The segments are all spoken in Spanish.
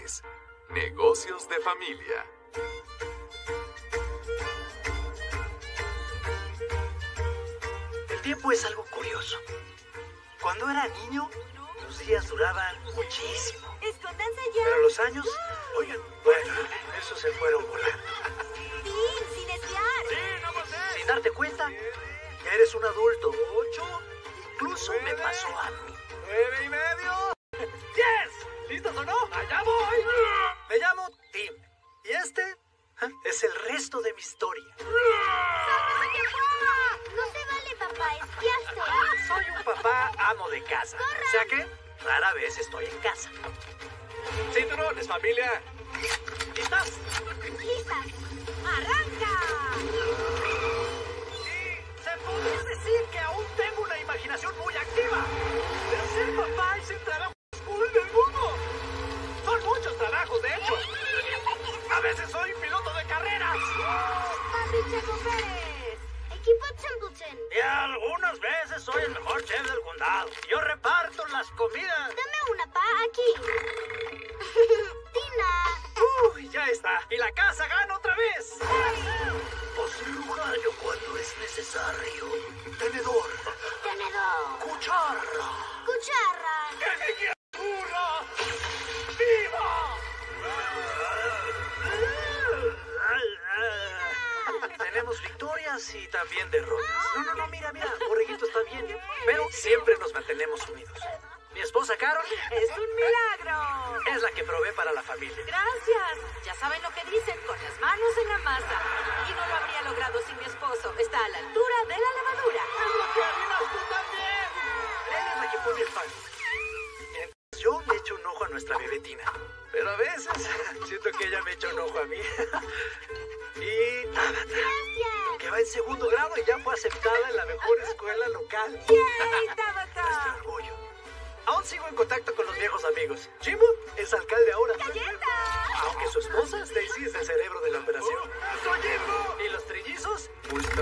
es Negocios de Familia. El tiempo es algo curioso. Cuando era niño, los días duraban muchísimo. ¡Escóndanse ya! Pero los años, oigan, bueno, esos se fueron volando. ¡Sí! ¡Sin esquiar! Sí, no pasé. Sin darte cuenta, ya eres un adulto. 8, incluso me pasó a mí. 9:30. 10. ¿Listos o no? ¡Allá voy! Me llamo Tim. Y este es el resto de mi historia. ¡No se vale, papá! ¡Esquiaste! Soy un papá amo de casa. O sea que rara vez estoy en casa. Cinturones, familia. ¿Listas? ¡Listas! ¡Arranca! Sí, se podría decir que aún tengo una imaginación muy activa. Pero ser papá es el trabajo más cool del mundo. Son muchos trabajos, de hecho. A veces soy piloto de carreras. ¡Papi Checo Pérez! ¡Equipo Templeton! Y algunas veces soy el mejor chef del condado. Yo reparto las comidas. Dame una, pa, aquí. ¡Tina! ¡Uy, ya está! ¡Y la casa gana otra vez! O cirujano cuando es necesario. Tenedor. ¡Tenedor! Cuchara. ¡Cuchara! ¡Hurra! ¡Viva! Tenemos victorias y también derrotas. No, mira, Borreguito está bien. Pero siempre nos mantenemos unidos. Mi esposa Carol ¡Es un milagro! es la que provee para la familia. Gracias. Ya saben lo que dicen, con las manos en la masa. Y no lo habría logrado sin mi esposo. Está a la altura de la lavadura. ¡Es lo que harinas tú también! Ella es la que pone el pan. Mientras yo le echo un ojo a nuestra bebé Tina. Pero a veces siento que ella me echa un ojo a mí. Y Tabata, que va en 2º grado y ya fue aceptada en la mejor escuela local. ¡Yay, Nuestro Tabata! orgullo. Aún sigo en contacto con los viejos amigos. Jimbo es alcalde ahora. Aunque su esposa, Stacy, es el cerebro de la operación. ¡Soy Jimbo! Y los trillizos, multa.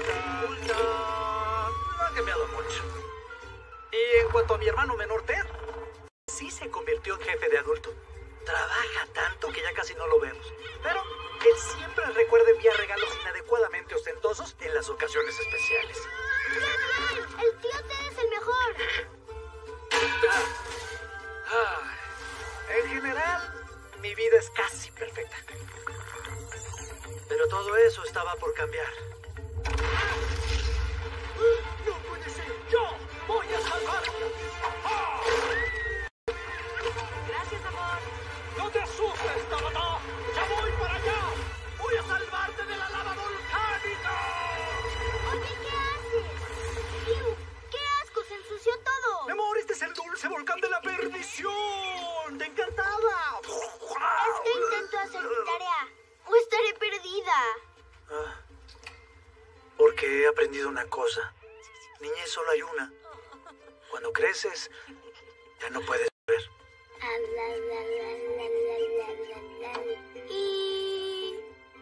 No han cambiado mucho. Y en cuanto a mi hermano menor, Ted, sí se convirtió en jefe de adulto. Trabaja tanto que ya casi no lo vemos. Pero él siempre recuerda enviar regalos inadecuadamente ostentosos en las ocasiones especiales. ¡El tío Ted es el mejor! En general, mi vida es casi perfecta. Pero todo eso estaba por cambiar. ¡No puede ser! ¡Yo voy a salvarte! Gracias, amor. ¡No te asustes, Tabata! ¡Ya voy para allá! ¡Voy a salvarte de la lava volcánica! Oye, ¿qué haces? ¡Iu! ¡Qué asco! ¡Se ensució todo! Mi amor, este es el dulce volcán de la perdición. ¡Te encantaba! Es que intento hacer mi tarea. O estaré perdida. Porque he aprendido una cosa. Niñez solo hay una. Cuando creces, ya no puedes ver. Y...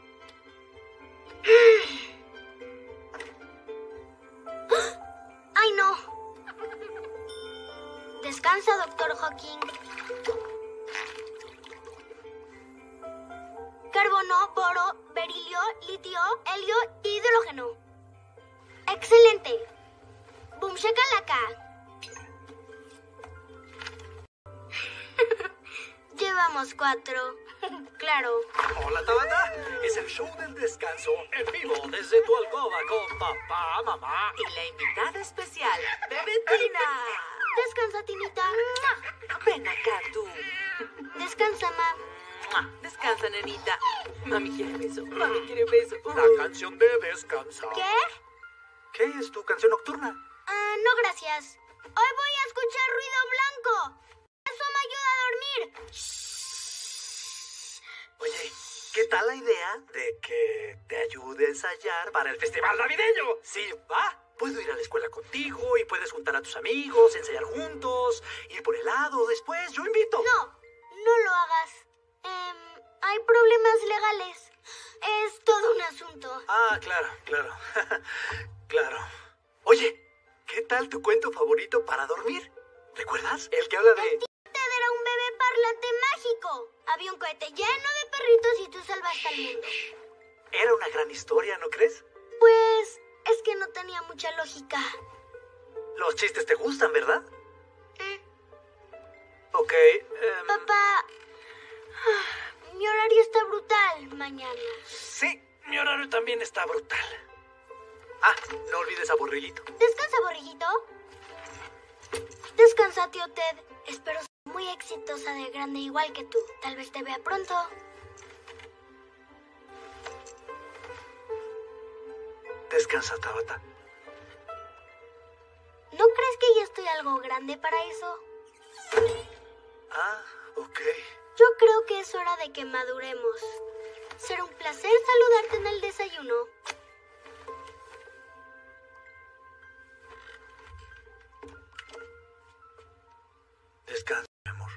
¡Ay, no! Descansa, doctor Hawking. Carbono, boro, berilio, litio, helio y hidrógeno. ¡Excelente! ¡Boom shakalaka! Llevamos 4. Claro. Hola, Tabata. Es el show del descanso en vivo desde tu alcoba con papá, mamá. Y la invitada especial, Bebetina. Descansa, Tinita. Ven acá, tú. Descansa, Ma. Descansa, nenita. Mami quiere beso. Mami quiere beso. La canción de descansar. ¿Qué? ¿Qué es tu canción nocturna? No, gracias. Hoy voy a escuchar ruido blanco. Eso me ayuda a dormir. Oye, ¿qué tal la idea de que te ayude a ensayar para el festival navideño? Sí, va. Puedo ir a la escuela contigo y puedes juntar a tus amigos, ensayar juntos, ir por helado. Después yo invito. No, no lo hagas. Hay problemas legales. Es todo un asunto. Ah, claro. Claro. Oye, ¿qué tal tu cuento favorito para dormir? ¿Recuerdas? El que habla de... Ted era un bebé parlante mágico. mágico. Había un cohete lleno de perritos y tú salvaste al mundo. Era una gran historia, ¿no crees? Pues es que no tenía mucha lógica. Los chistes te gustan, ¿verdad? Ok, Papá, mi horario está brutal mañana. sí, mi horario también está brutal. Ah, no olvides a Borreguito. Descansa, borreguito. Descansa, tío Ted. Espero ser muy exitosa de grande igual que tú. Tal vez te vea pronto. Descansa, Tabata. ¿No crees que ya estoy algo grande para eso? Ah, ok. Yo creo que es hora de que maduremos. Será un placer saludarte en el desayuno. Descansa, mi amor.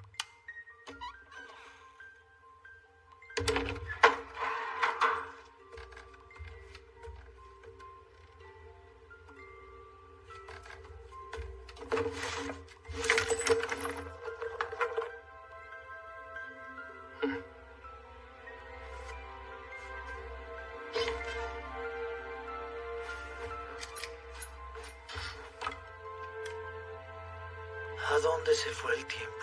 ¿A dónde se fue el tiempo?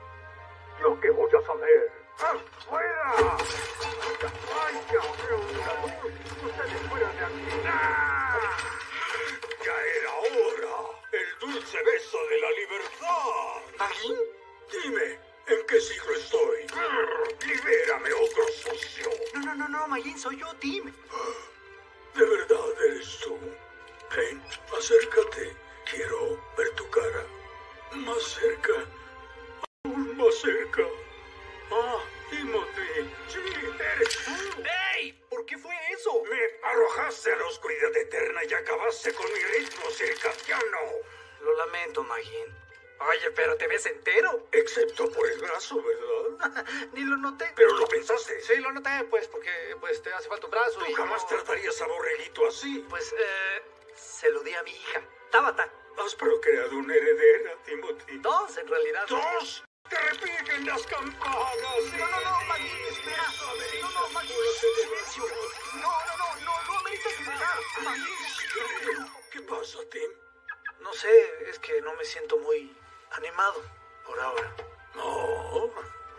Lo que voy a saber. ¡Afuera! ¡Ay, ya veo una luz! ¡Ustedes fuera de aquí! ¡Ah! ¡Ya era hora! ¡El dulce beso de la libertad! ¿Magín? Dime, ¿en qué siglo estoy? ¡Libérame, ogro sucio! No, Magín, soy yo, Tim. ¿De verdad eres tú? Ven, acércate. Quiero ver tu cara. Más cerca. Aún más cerca. Ah, Timothy. Sí, eres tú. ¡Ey! ¿Por qué fue eso? Me arrojaste a la oscuridad eterna y acabaste con mi ritmo circadiano. Lo lamento, Magín. Oye, pero te ves entero. Excepto por el brazo, ¿verdad? Ni lo noté. Pero lo pensaste. Sí, lo noté, pues, porque te hace falta un brazo Tú y... jamás tratarías a Borreguito así. Pues, se lo di a mi hija, Tabata. Has procreado una heredera, Timothy. Dos, en realidad. ¡Dos! ¡Que repiquen las campanas! No, Magín, espera. No, Magín, silencio. No, ameritas esperar. Magín. ¿Qué pasa, Tim? No sé, es que no me siento muy animado por ahora. No.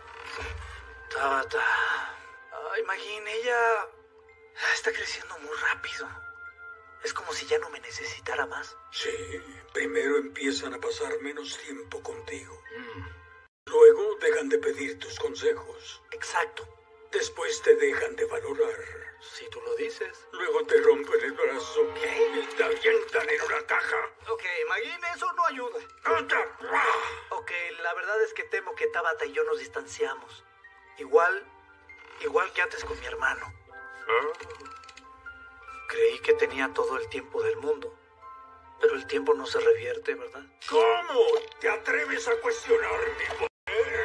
Tabata. Ay, Magín, ella está creciendo muy rápido. Es como si ya no me necesitara más. Sí, primero empiezan a pasar menos tiempo contigo. Luego dejan de pedir tus consejos. Exacto. Después te dejan de valorar. Si tú lo dices. Luego te rompen el brazo. ¿Qué? Y te avientan en una caja. Ok, Magín, eso no ayuda. ¡Anda! Ok, la verdad es que temo que Tabata y yo nos distanciamos. Igual que antes con mi hermano. Creí que tenía todo el tiempo del mundo. Pero el tiempo no se revierte, ¿verdad? ¿Cómo te atreves a cuestionar mi poder?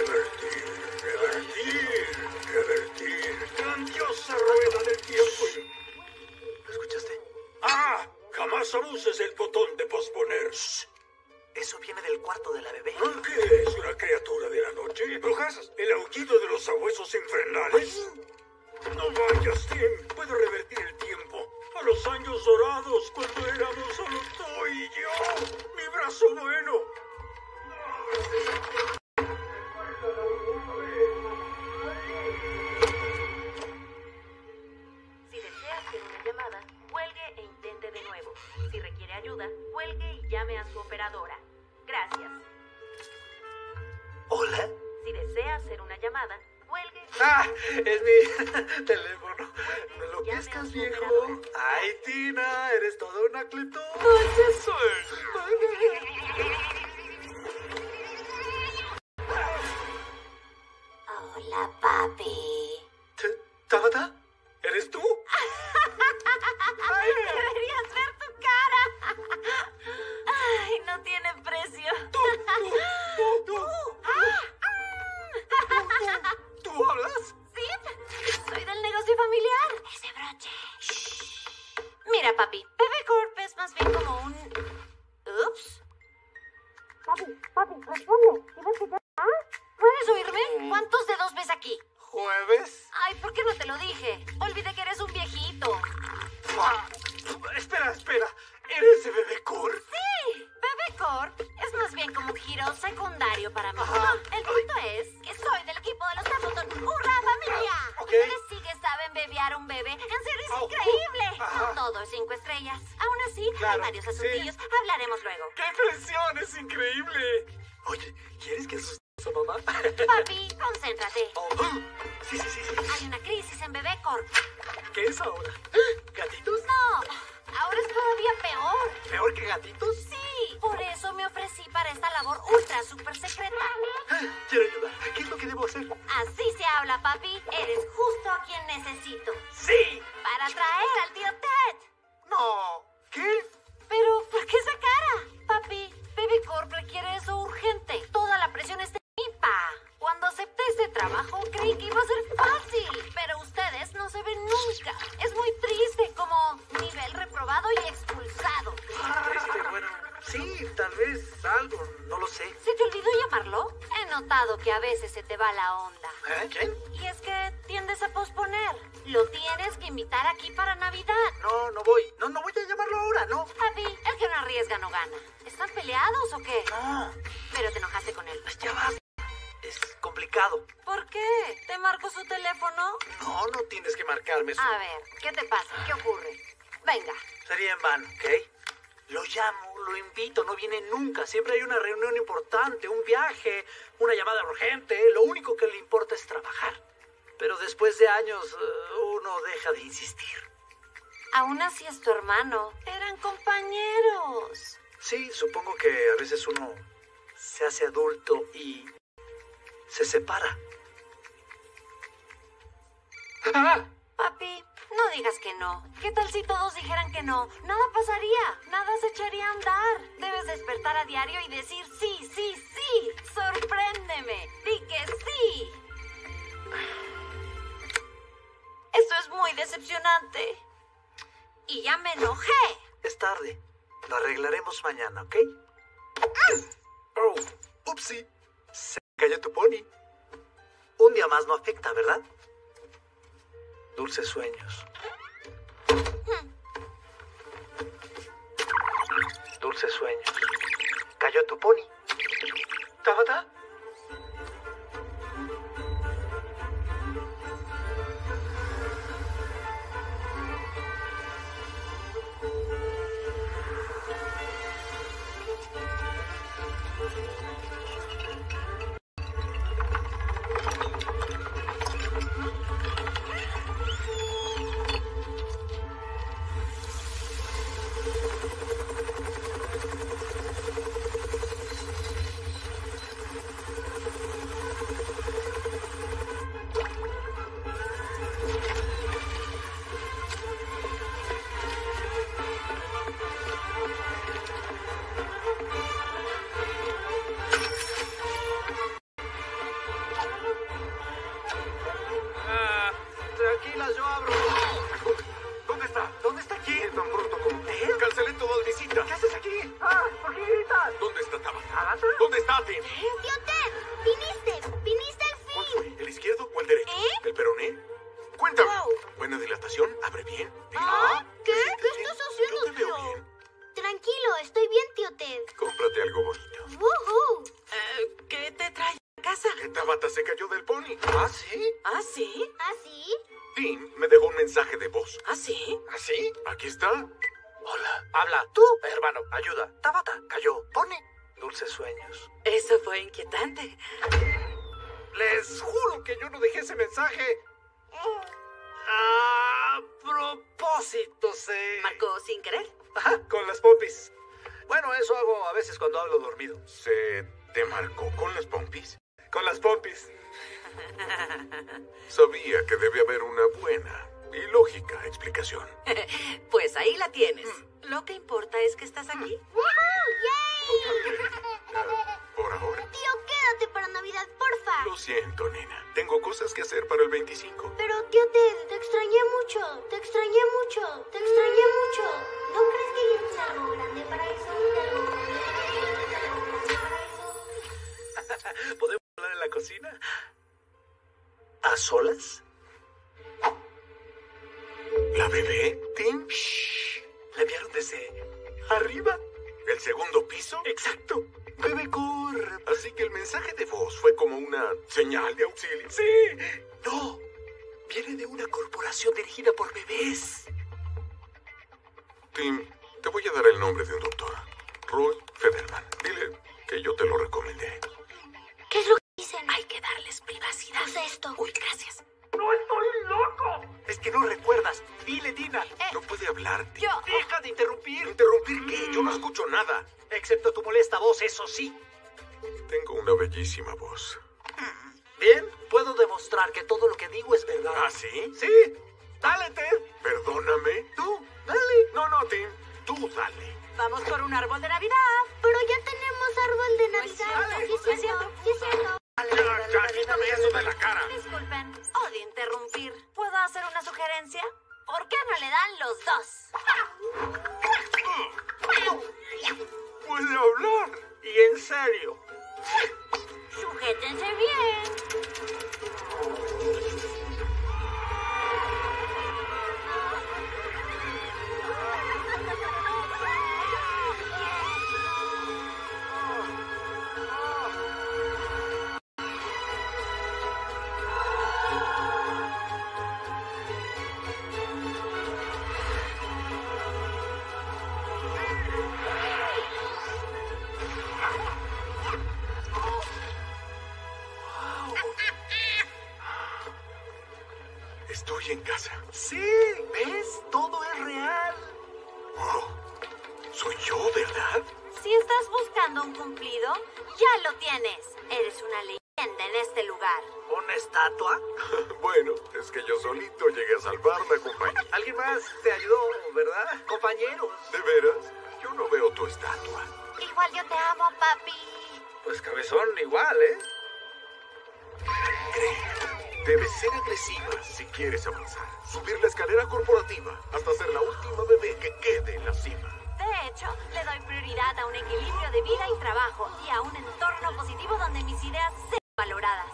Revertir. Grandiosa rueda del tiempo. ¿Lo escuchaste? ¡Ah! Jamás abuses el botón de posponer. Eso viene del cuarto de la bebé. ¿Qué es una criatura de la noche? ¿Brujas? ¿El aullido de los sabuesos infernales? No vayas, Tim. Puedo revertir el tiempo. A los años dorados, cuando éramos solo tú y yo. Mi brazo bueno. Si desea hacer una llamada, cuelgue e intente de nuevo. Si requiere ayuda, cuelgue y llame a su operadora. Gracias. ¿Hola? Si desea hacer una llamada, cuelgue. ¡Ah! Es mi teléfono. ¿Me lo pescas, viejo? ¡Ay, Tina! Eres toda una cleptómana. Hola, papi. ¿Tabata? ¿Eres tú? Deberías ver tu cara. Ay, no tiene precio. ¿Tú hablas? Sí, soy del negocio familiar. Ese broche. Mira, papi, Bebé Corp es más bien como un... Ups. Papi, responde. ¿Quieres que te... ¿Puedes oírme? ¿Cuántos dedos ves aquí? ¿Jueves? Ay, ¿por qué no te lo dije? Olvidé que eres un viejito. Ah, espera. ¿Eres de Bebé Cor? Sí, Bebé Corp es más bien como un giro secundario para mí. Ajá. El punto es que soy del equipo de los Templeton. ¡Hurra, familia! Ok. Ustedes sí que saben bebear un bebé. En serio, es increíble. Ajá. No todo es 5 estrellas. Aún así, Claro, hay varios sí. asuntillos. Hablaremos luego. ¡Qué presión! ¡Es increíble! Oye, ¿quieres que asustemos a mamá? Papi, concéntrate. Oh, sí. Hay una crisis en Bebé Corp. ¿Qué es ahora? ¿Gatitos? No, ahora es todavía peor. ¿Peor que gatitos? Sí, por eso me ofrecí para esta labor ultra super secreta. Quiero ayudar. ¿Qué es lo que debo hacer? Así se habla, papi. Eres justo a quien necesito. ¡Sí! Para traer al tío Ted. ¡No! ¿Qué? Pero, ¿por qué esa cara? Papi, Baby Corp requiere eso urgente. Toda la presión está en mí, pa. Cuando acepté este trabajo, creí que iba a ser fácil. Pero ustedes no se ven nunca. Es muy triste, como nivel reprobado y expulsado. Bueno, sí, tal vez algo, no lo sé. ¿Se te olvidó llamarlo? He notado que a veces se te va la onda. ¿Quién? Y es que tiendes a posponer. Lo tienes que invitar aquí para Navidad. No voy. No voy a llamarlo ahora, ¿no? Papi, el que no arriesga no gana. ¿Están peleados o qué? No, Pero te enojaste con él. pues ya basta. Es complicado. ¿Por qué? ¿Te marco su teléfono? No tienes que marcarme eso. A ver, ¿qué te pasa? ¿Qué ocurre? Venga. Sería en vano, ¿ok? Lo llamo, lo invito, no viene nunca. Siempre hay una reunión importante, un viaje, una llamada urgente. Lo único que le importa es trabajar. Pero después de años, uno deja de insistir. Aún así es tu hermano. Eran compañeros. Sí, supongo que a veces uno se hace adulto y se separa. Papi, no digas que no. ¿Qué tal si todos dijeran que no? Nada pasaría. Nada se echaría a andar. Debes despertar a diario y decir sí, sí, sí. Sorpréndeme. Di que sí. Esto es muy decepcionante. Y ya me enojé. Es tarde. Lo arreglaremos mañana, ¿ok? Oh, upsi. Se cayó tu pony. Un día más no afecta, ¿verdad? Dulces sueños. Dulces sueños. Cayó tu pony. ¿Tabata? Tranquila, yo abro. ¿Dónde está? ¿Dónde está aquí? Tan pronto como ¿Él? cancelé todas mis citas. ¿Qué haces aquí? ¿Por qué gritas? ¿Dónde está Tabata? ¿Dónde está Tim? Tío Ted, viniste al ¿Cuál fin. fue? ¿El izquierdo o el derecho? ¿El peroné? Cuéntame. Wow. ¿Buena dilatación? ¿Abre bien? ¿Ah? ¿Qué? ¿Te ¿Qué bien? estás Yo haciendo, te veo tío? bien. Tranquilo, estoy bien, tío Ted. Cómprate algo bonito. ¡Woohoo! ¿Qué te trae a casa? Que Tabata se cayó del pony. ¿Ah, sí? ¿Ah, sí? ¿Ah, sí? Tim me dejó un mensaje de voz. ¿Ah, sí? ¿Así? Aquí está. Hola. Habla. Tú, hermano. Ayuda. Tabata. Cayó. Pony. Dulces sueños. Eso fue inquietante. Les juro que yo no dejé ese mensaje. A propósito, ¿Marcó sin querer? Ajá, con las popis. Bueno, eso hago a veces cuando hablo dormido. ¿Se te marcó con las pompis? Con las popis. Sabía que debe haber una buena y lógica explicación. Pues ahí la tienes. Lo que importa es que estás aquí. ¡Woohoo! ¡Yay! Por ahora. Tío, quédate para Navidad, porfa. Lo siento, nena. Tengo cosas que hacer para el 25. Pero, tío Ted, te extrañé mucho. Te extrañé mucho. Te extrañé mucho. ¿No crees que ya es algo grande para eso? ¿Algo grande para eso? ¿Podemos hablar en la cocina? ¿A solas? ¿La bebé, Tim? Shh. ¿La enviaron desde arriba? ¿El segundo piso? Exacto. Bebé Corp. Así que el mensaje de voz fue como una señal de auxilio. Sí. No. Viene de una corporación dirigida por bebés. Tim, te voy a dar el nombre de un doctor. Roy Federman. Dile que yo te lo recomendé. ¿Qué es lo que dicen? Hay que darles privacidad. Usa esto. Uy, gracias. ¡No estoy loco! Es que no recuerdas. Dile, Dina. No puede hablar, Tim. Yo... Deja de interrumpir. ¿Interrumpir qué? Yo no escucho nada. Excepto tu molesta voz, eso sí. Tengo una bellísima voz. Bien, puedo demostrar que todo lo que digo es verdad. ¿Ah, sí? Sí. Dale, Ted. Perdóname. Tú, dale. No, Tim. Tú dale. Vamos por un árbol de Navidad. Pero ya tenemos árbol de Pues sí, Navidad. dale, Sí, pues es cierto. Sí, es cierto. Ya, quítame eso de la cara. Disculpen, odio interrumpir. ¿Puedo hacer una sugerencia? ¿Por qué no le dan los dos? Puede hablar. Y en serio. Sujétense bien. Estoy en casa. Sí, ¿ves? Todo es real. Oh, soy yo, ¿verdad? Si estás buscando un cumplido, ya lo tienes. Eres una leyenda en este lugar. ¿Una estatua? Bueno, es que yo solito llegué a salvarme, compañero. Alguien más te ayudó, ¿verdad? Compañeros. ¿De veras? Yo no veo tu estatua. Igual yo te amo, papi. Pues cabezón igual, ¿eh? Debes ser agresiva si quieres avanzar. Subir la escalera corporativa hasta ser la última bebé que quede en la cima. De hecho, le doy prioridad a un equilibrio de vida y trabajo y a un entorno positivo donde mis ideas sean valoradas.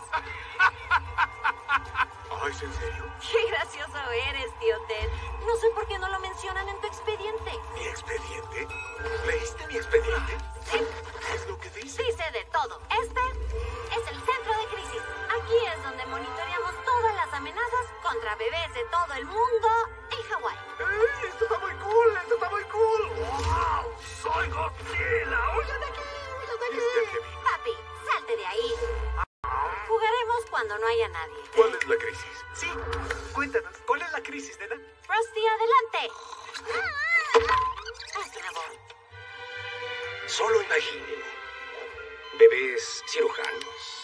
¿Ay, ¿es en serio? Qué gracioso eres, tío Ted. No sé por qué no lo mencionan en tu expediente. ¿Mi expediente? ¿Leíste mi expediente? Sí, ¿Qué es lo que dice? dice de todo. Este es el centro de crisis. Aquí es donde monitoreamos todas las amenazas contra bebés de todo el mundo en Hawái. ¡Ey! ¡Esto está muy cool! ¡Esto está muy cool! ¡Wow! ¡Soy Godzilla! ¡Huye de aquí! ¡Huye de ¿Viste aquí! que vi? Papi, salte de ahí. Jugaremos cuando no haya nadie. ¿Cuál es la crisis? Sí. Cuéntanos, ¿cuál es la crisis, nena? Frosty, adelante. Es nuevo. Solo imaginen. Bebés cirujanos.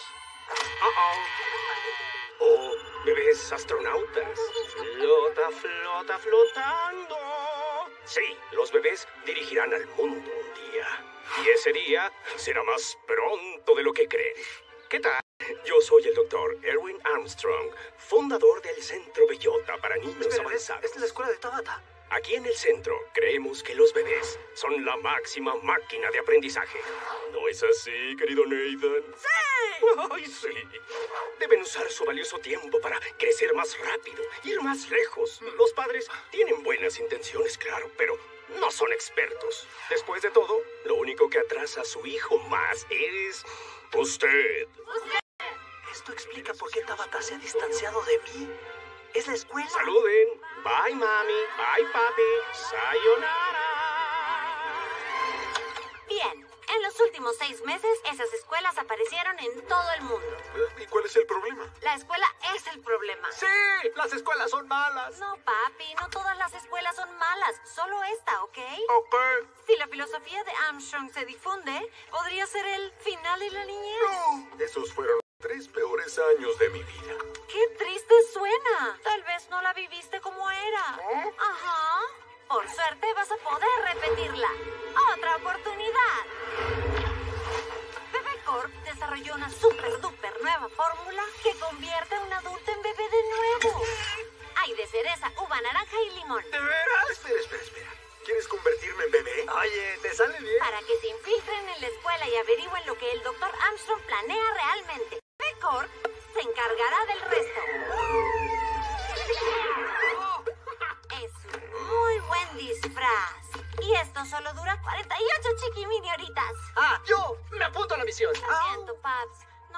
O bebés astronautas. Flota, flota, flotando. Sí, los bebés dirigirán al mundo un día. Y ese día será más pronto de lo que creen. ¿Qué tal? Yo soy el doctor Erwin Armstrong, fundador del Centro Bellota para Niños Espera, Avanzados. esta es la escuela de Tabata. Aquí en el centro creemos que los bebés son la máxima máquina de aprendizaje. ¿No es así, querido Nathan? ¡Sí! ¡Ay, sí! Deben usar su valioso tiempo para crecer más rápido, ir más lejos. Los padres tienen buenas intenciones, claro, pero no son expertos. Después de todo, lo único que atrasa a su hijo más es usted. Esto explica por qué Tabata se ha distanciado de mí. Es la escuela. Saluden. Bye, mami. Bye, papi. Sayonara. Bien, en los últimos 6 meses esas escuelas aparecieron en todo el mundo. ¿Y cuál es el problema? La escuela es el problema. Sí, las escuelas son malas. No, papi, no todas las escuelas son malas, solo esta, ¿ok? Ok. Si la filosofía de Armstrong se difunde, podría ser el final de la niñez. No. Esos fueron los 3 peores años de mi vida. ¡Qué triste suena! Tal vez no la viviste como era. Ajá. Por suerte vas a poder repetirla. ¡Otra oportunidad! Bebé Corp desarrolló una super duper nueva fórmula que convierte a un adulto en bebé de nuevo. Hay de cereza, uva, naranja y limón. ¿De veras? Espera. ¿Quieres convertirme en bebé? Oye, ¿te sale bien? Para que se infiltren en la escuela y averigüen lo que el Dr. Armstrong planea realmente. Bebé Corp se encargará del resto.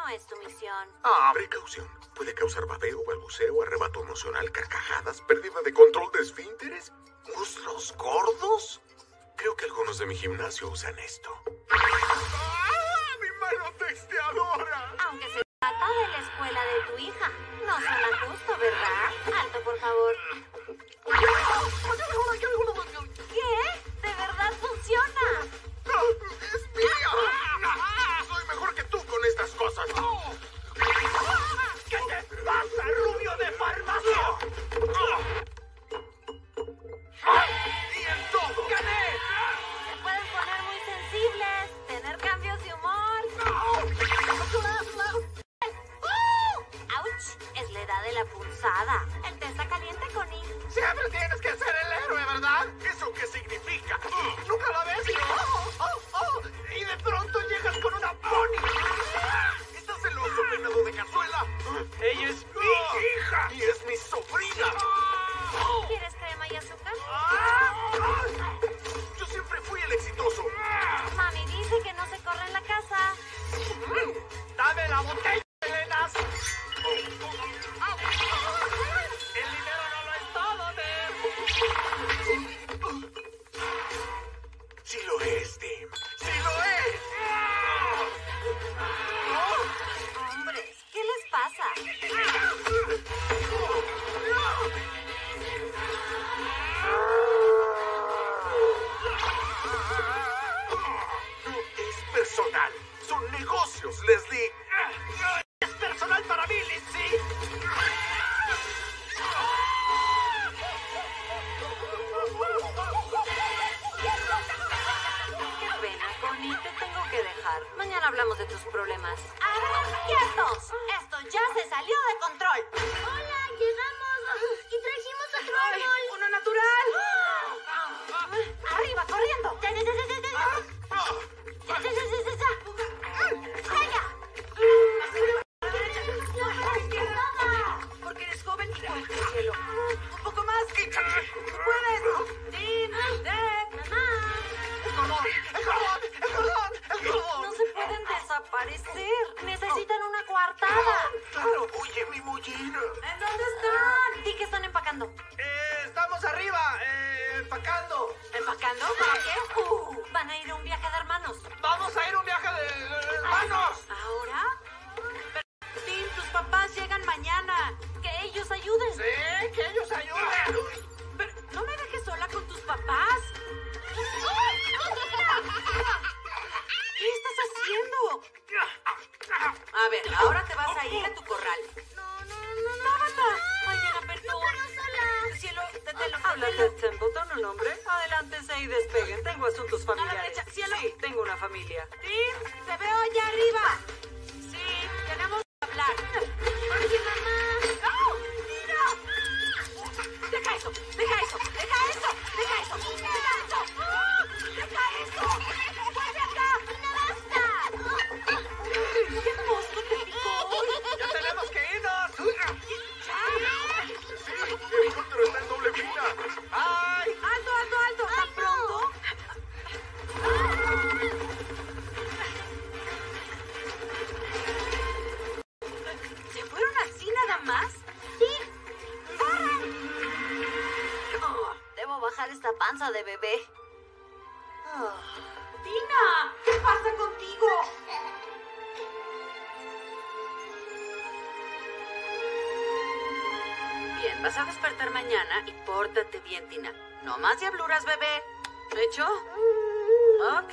no es tu misión. Precaución. Puede causar babeo, balbuceo, arrebato emocional, carcajadas, pérdida de control de esfínteres, muslos gordos. Creo que algunos de mi gimnasio usan esto. ¡Mi mano texteadora! Aunque se trata de la escuela de tu hija. No suena justo, ¿verdad? Alto, por favor. ¿Qué? ¿De verdad funciona? ¡Es mía! Soy mejor que tú con estas cosas. ¿Qué te pasa, rubio de farmacia? ¡Y en todo! ¡Gané! Se pueden poner muy sensibles, tener cambios de humor. ¡Auch! Es la edad de la punzada. El té está caliente, Connie. Siempre tienes que ser el héroe, ¿verdad? ¿Eso qué significa? Nunca la ves y de pronto llegas con una pony. ¿Estás celoso, venado de cazuela? Ella es mi hija. Y es mi sobrina. ¿Quieres crema y azúcar? Yo siempre fui el exitoso. Mami dice que no se corre en la casa. Dame la botella, Elenas. El dinero no lo es todo, Tim. Sí lo es, Tim. ¡Sí lo es! Hombres, ¿qué les pasa? No es personal. Son negocios, Leslie. Es personal para mí, Lindsay. Qué pena, Connie, te tengo que dejar. Mañana hablamos de tus problemas. ¡A ver, quietos! Esto ya se salió de control. ¡Hola! ¡Llegamos! ¡Y trajimos otro árbol! ¡Uno natural! ¡Arriba, corriendo! ¡Ya, ya, ya, ya, ya, ya! ¡Ya, ya, ya, ya, ya! Porque eres joven igual que el cielo. Un poco más. ¡Tú puedes! ¡Tim! ¡Deb! ¡Mamá! ¡El cordón! ¡El cordón! ¡El cordón! ¡El cordón! No se pueden desaparecer. Necesitan una coartada. ¡Claro! Oye, mi mollera. ¿En dónde están? Di que están empacando. Estamos arriba, empacando. ¿Empacando? ¿Para qué? Van a ir a un viaje de hermanos. Vamos a ir a un viaje de hermanos. ¿Ahora? Pero, Tim, tus papás llegan mañana. Que ellos ayuden. Sí, que ellos ayuden. Pero no me dejes sola con tus papás. ¿Qué estás haciendo? A ver, ahora te vas a ir a tu corral. No. ¡Tabata! Mañana, perdón. sola! Cielo, dételo. Habla de Templeton, ¿un hombre? Adelántense y despeguen. Tengo asuntos familiares. derecha, cielo. Sí, tengo una familia. Tim, te veo allá arriba. Sí, tenemos que hablar. Oye, mamá. ¡No! ¡Mira! ¡Deja eso! ¡Deja eso! ¡Deja eso! ¡Deja eso! ¡Deja eso! ¡Ah! ¡Deja eso! ¡Vuelve acá! ¡Basta! ¿Qué monstruo te picó? ¡Ya tenemos que irnos! Sí, el helicóptero está en doble fila. ¡Ay! ¡Alto, alto, alto! ¿Tan pronto? ¿Se fueron así nada más? Sí. Oh, debo bajar esta panza de bebé. ¡Tina! ¿Qué pasa contigo? Bien, vas a despertar mañana y pórtate bien, Tina. No más diabluras, bebé. ¿Hecho? Ok.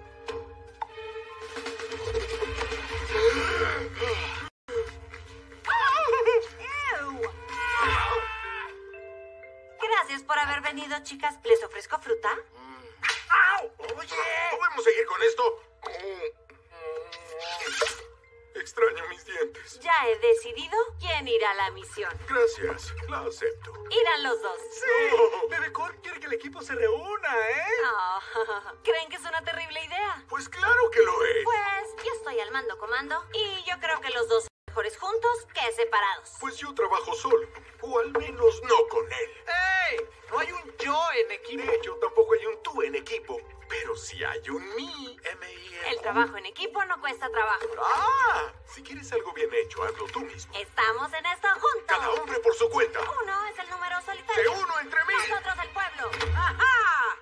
¡Ew! Gracias por haber venido, chicas. ¿Les ofrezco fruta? ¡Au! Oye, ¿podemos seguir con esto? Extraño mis dientes. Ya he decidido quién irá a la misión. Gracias, la acepto. Irán los dos. ¡Sí! Bebecor quiere que el equipo se reúna, ¿eh? Oh, ¿creen que es una terrible idea? Pues claro que lo es. Pues yo estoy al mando comando y yo creo que los dos son mejores juntos que separados. Pues yo trabajo solo, o al menos no con él. ¡Ey! No hay un yo en equipo. De hecho, tampoco hay un tú en equipo, pero sí hay un mí. El trabajo en equipo no cuesta trabajo. Ah, si Si quieres algo bien hecho, hazlo tú mismo. Estamos en esto juntos. Cada hombre por su cuenta. Uno es el número solitario. ¡De uno entre mil! Nosotros el pueblo. ¡Ajá!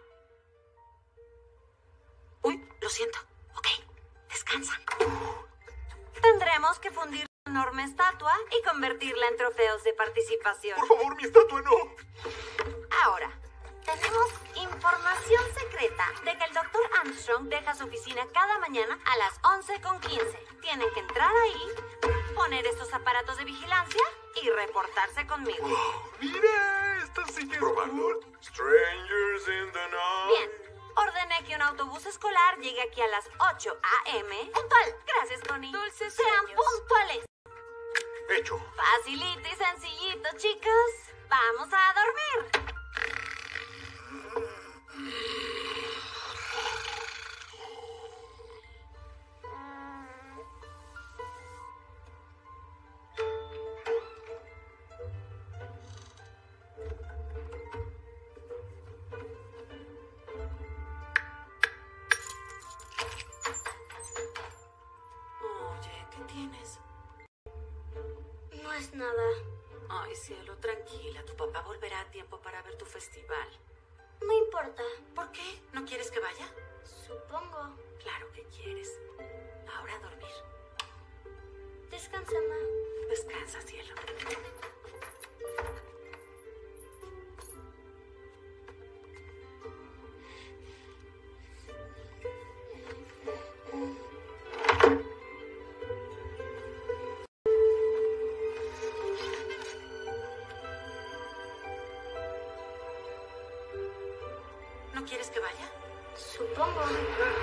Uy, lo siento. Ok, descansa. Tendremos que fundir una enorme estatua y convertirla en trofeos de participación. Por favor, mi estatua no. Ahora, tenemos información secreta de que el Dr. Armstrong deja su oficina cada mañana a las 11:15. Tienen que entrar ahí, poner estos aparatos de vigilancia y reportarse conmigo. Oh, mira, esto sí que es probando. Strangers in the night. Bien, ordené que un autobús escolar llegue aquí a las 8 a.m. Puntual. Gracias, Connie. Dulces Sean sueños. puntuales. Hecho. Facilito y sencillito, chicos. Vamos a dormir. Oye, ¿qué tienes? No es nada. Ay, cielo, tranquila. Tu papá volverá a tiempo para ver tu festival. No importa. ¿Por qué? ¿No quieres que vaya? Supongo. Claro que quieres. Ahora a dormir. Descansa, Ma. Descansa, cielo. ¿No quieres que vaya? Supongo. ¿No crees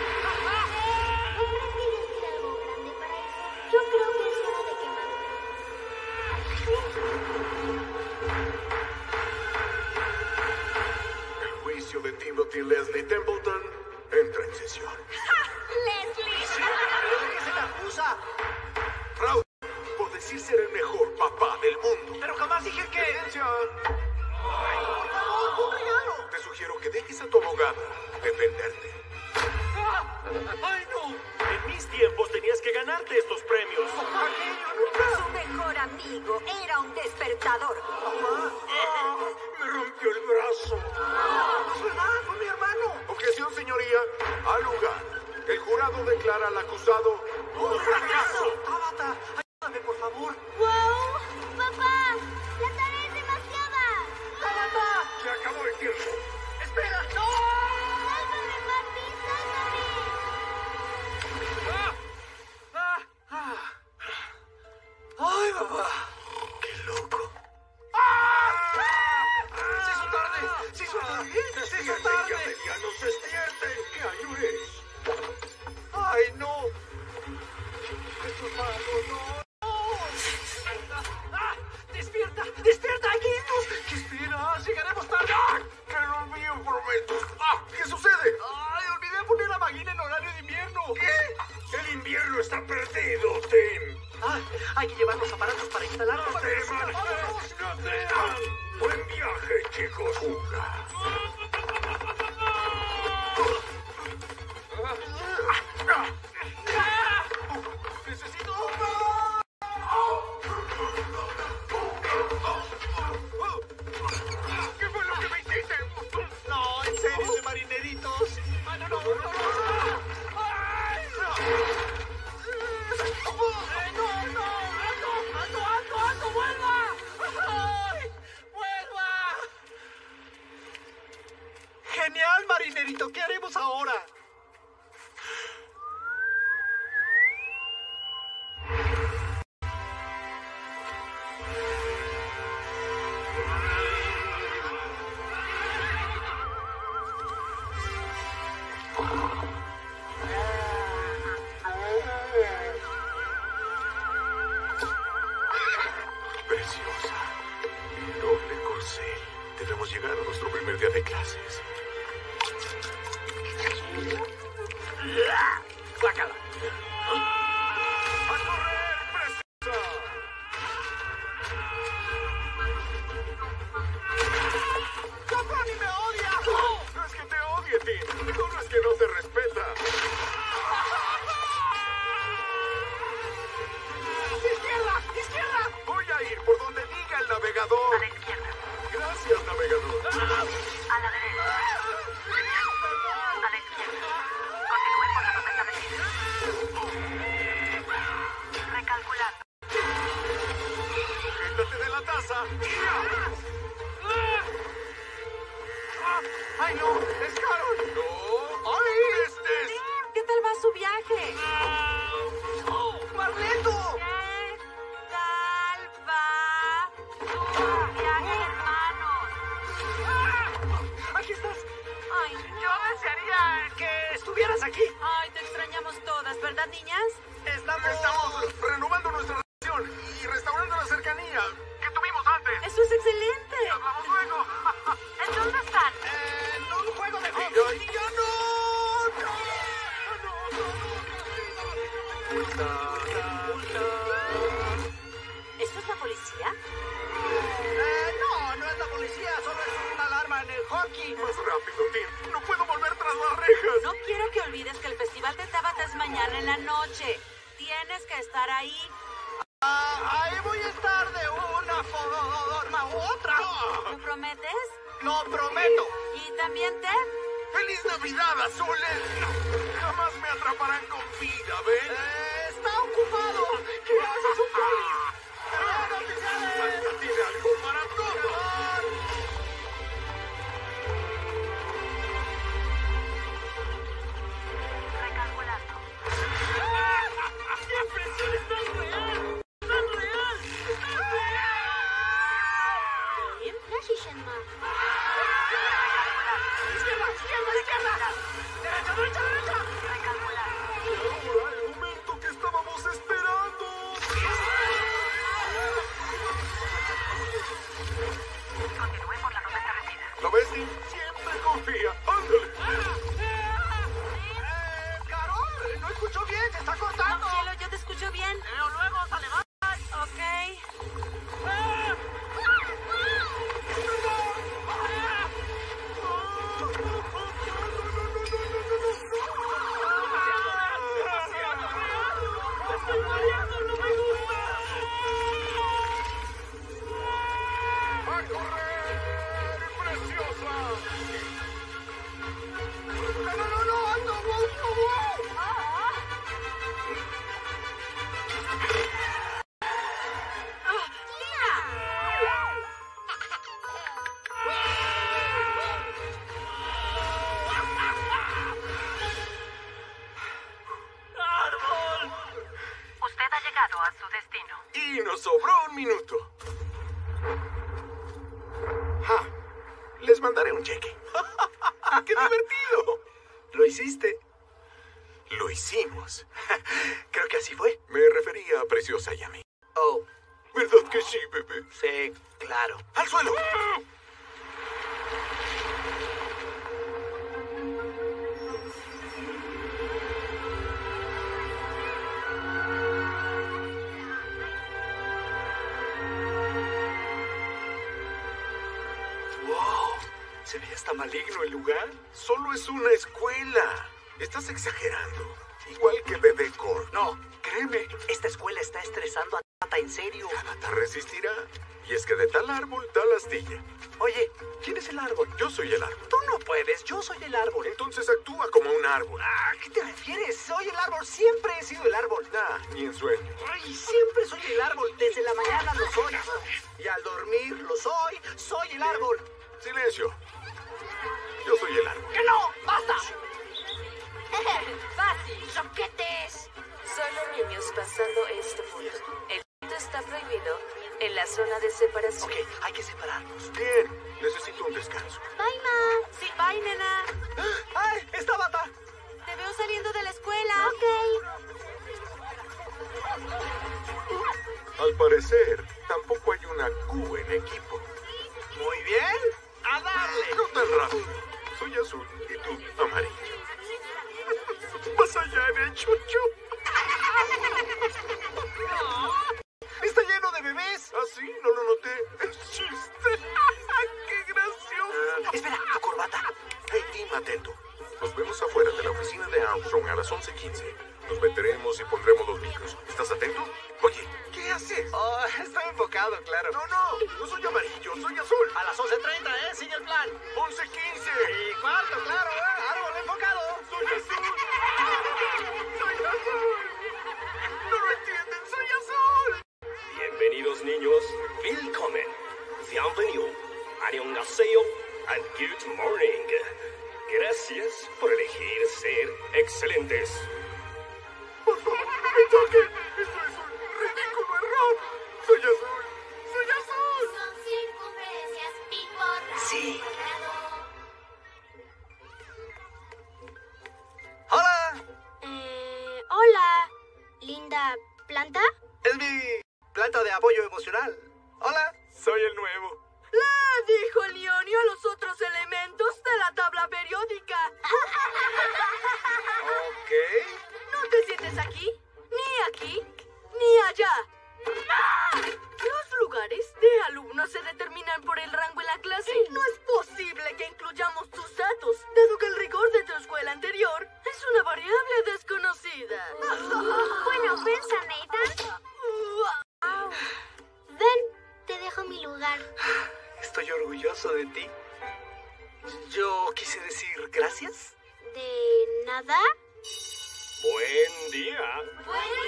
que ya sea algo grande para eso? Yo creo que es hora de que madure. El juicio de Timothy Leslie Templeton entra en sesión. ¡Leslie! ¿De qué se te acusa? Fraude por decir ser el mejor papá del mundo. Pero jamás dije que... Evidencia. ¡Por favor, un regalo! Te sugiero que dejes a tu abogada defenderte. ¡Ay, no! En mis tiempos tenías que ganarte estos premios. Su mejor amigo era un despertador. Me rompió el brazo. ¡No es verdad! ¡Fue mi hermano! Objeción, señoría. Al lugar. El jurado declara al acusado un fracaso. ¡Tabata! ¡Ayúdame, por favor! ¡Wow! ¡Papá! ¡La tarea es demasiada! ¡Tabata! Se acabó el tiempo. ¡Espera! ¡No! ¡Sálvame, papi! ¡Sálvame! ¡Ay, papá! ¡Qué loco! ¡Se hizo tarde! ¡Se hizo tarde! ¡Se hizo tarde! ¡Medianos, despierten! ¡Que ayudes! ¡Ay, no! ¡Esto es malo, no! ¡Ah! ¡Despierta! ¡Despierta! ¡Guinos! ¿Qué esperas? ¡Llegaremos tarde! ¡Que lo mío prometo! ¡Ah! ¿Qué sucede? ¡Ay! Olvidé poner la máquina en horario de invierno. ¿Qué? El invierno está perdido, Tim. ¡Ah! Hay que llevar los aparatos para instalarlos. ¡No teman! ¡No teman! ¡Buen viaje, chicos! ¡Fuga! ¡Necesito! ¿Qué fue lo que me hiciste? No, en serio, de marineritos. ¡Ay, no, no, no, no! ¡Ay! ¡No, no! ¡Alto! ¡Vuelva! ¡Ay! ¡Vuelva! ¡Genial, marinerito! ¿Qué haremos ahora? Preciosa. Mi noble corcel. Debemos llegar a nuestro primer día de clases. ¡Sácala! ¡A correr, preciosa! ¡Connie me odia! No es que te odie, Tim. Solo es que no te respeta. navegador. A la izquierda. Gracias, navegador. A la derecha. A la izquierda. Continúe por la ruta establecida. Recalculando. Quítate de la taza. ¡Ay, no! ¡Es Carol! ¡No! ¡Ay! ¡Estés! ¿Qué tal va su viaje? ¡Marleto! ¿Qué tal va su Viaje, hermanos. ¡Aquí estás! Ay, Yo desearía que estuvieras aquí. ay, te extrañamos todas, ¿verdad, niñas? Estamos renovando nuestra relación y restaurando la cercanía que tuvimos antes. Eso es excelente. ¡Hablamos luego! ¿En dónde están? En un juego de ¡Ay, hockey. ya ¿Eso es la policía? No es la policía, solo es una alarma en el hockey. ¡Más rápido, Tim! ¡No puedo volver tras las rejas! No quiero que olvides que el festival de Tabata es mañana en la noche. Tienes que estar ahí. Ahí voy a estar de una forma u otra. ¿Lo prometes? ¡Lo prometo! ¿Y también Ted? ¡Feliz Navidad, Azules! Jamás me atraparán con vida, ¿ven? ¡Está ocupado! ¿Qué haces, Poli? ¡Santa tiene algo para todos! Recalculando. Gracias, Shenma. Ahora, el momento que estábamos esperando. Continúe por la ruta establecida. ¿Lo ves, Tim? Siempre confía. ¡Ándale! Carol, no escucho bien, se está cortando. No, cielo, yo te escucho bien. Luego, sale, va. Ok. ¡A correr, preciosa! No, ando, wow. Usted ha llegado a su destino. Y nos sobró un minuto. ¡Ja! Les mandaré un cheque. ¡Qué divertido! Lo hiciste. Lo hicimos. Creo que así fue. Me refería a Preciosa y a mí. Oh, ¿Verdad que sí, bebé? sí, claro. ¡Al suelo! Wow, se ve hasta maligno el lugar. Solo es una escuela. Estás exagerando. Igual que Bebé Corp. No, créeme, esta escuela está estresando a Tabata en serio. Tabata resistirá. Y es que de tal árbol, tal astilla. Oye, ¿quién es el árbol? Yo soy el árbol. Tú no puedes, yo soy el árbol. Entonces actúa como un árbol. ¿A qué te refieres? Soy el árbol, siempre he sido el árbol. Nah, ni en sueño. Ay, siempre soy el árbol, desde la mañana lo soy. Y al dormir lo soy el árbol. Silencio. Yo soy el árbol. ¡Que no! ¡Basta! Fácil. ¡Soquetes! Solo niños pasando este punto. El punto está prohibido en la zona de separación. Ok, hay que separarnos. Bien, necesito un descanso. Bye, Ma. Sí, bye, nena. ¡Ay, está Bata! Te veo saliendo de la escuela. Ok. Al parecer, tampoco hay una Q en equipo. Muy bien, a darle. No tan rápido. Soy azul y tú amarillo. Vas allá en el chucho. Está lleno de bebés. ¿Ah, sí? No lo noté. Es chiste. ¡Qué gracioso! Espera, tu corbata. Hey, Tim, atento. Nos vemos afuera de la oficina de Armstrong a las 11:15. Nos meteremos y pondremos los micros. ¿Estás atento? Oye, ¿qué haces? Oh, estoy enfocado, claro. No, no soy yo. niños, willkommen, bienvenue, annyeonghaseyo, and good morning. Gracias por elegir ser excelentes. Por favor, no me toquen. Esto es un ridículo error. Soy azul. Soy azul. Son circunferencias pi por radio. Sí. cuadrado. ¡Hola! Hola. Linda planta. Es mi planta de apoyo emocional. ¡Hola! Soy el nuevo. Dijo el ionio a los otros elementos de la tabla periódica. Ok. No te sientes aquí, ni allá. Los lugares de alumnos se determinan por el rango en la clase. No es posible que incluyamos tus datos, dado que el rigor de tu escuela anterior es una variable desconocida. Bueno, piensa, Nathan. Ven, te dejo mi lugar. Estoy orgulloso de ti. Yo quise decir gracias. ¿De nada? Buen día. Buen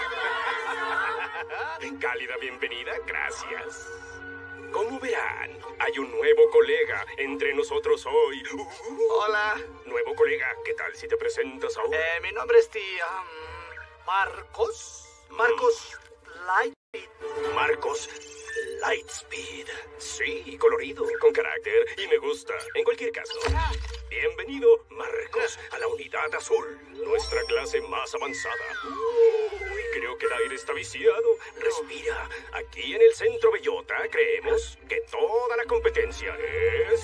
día. Cálida bienvenida, gracias. Como verán, hay un nuevo colega entre nosotros hoy. Hola. Nuevo colega, ¿qué tal si te presentas ahora? Mi nombre es Marcos. Marcos Lightbeat. Marcos Lightspeed. Sí, colorido, con carácter y me gusta. En cualquier caso, bienvenido, Marcos, a la unidad azul, nuestra clase más avanzada. Uy, creo que el aire está viciado. Respira. Aquí en el centro Bellota creemos que toda la competencia es...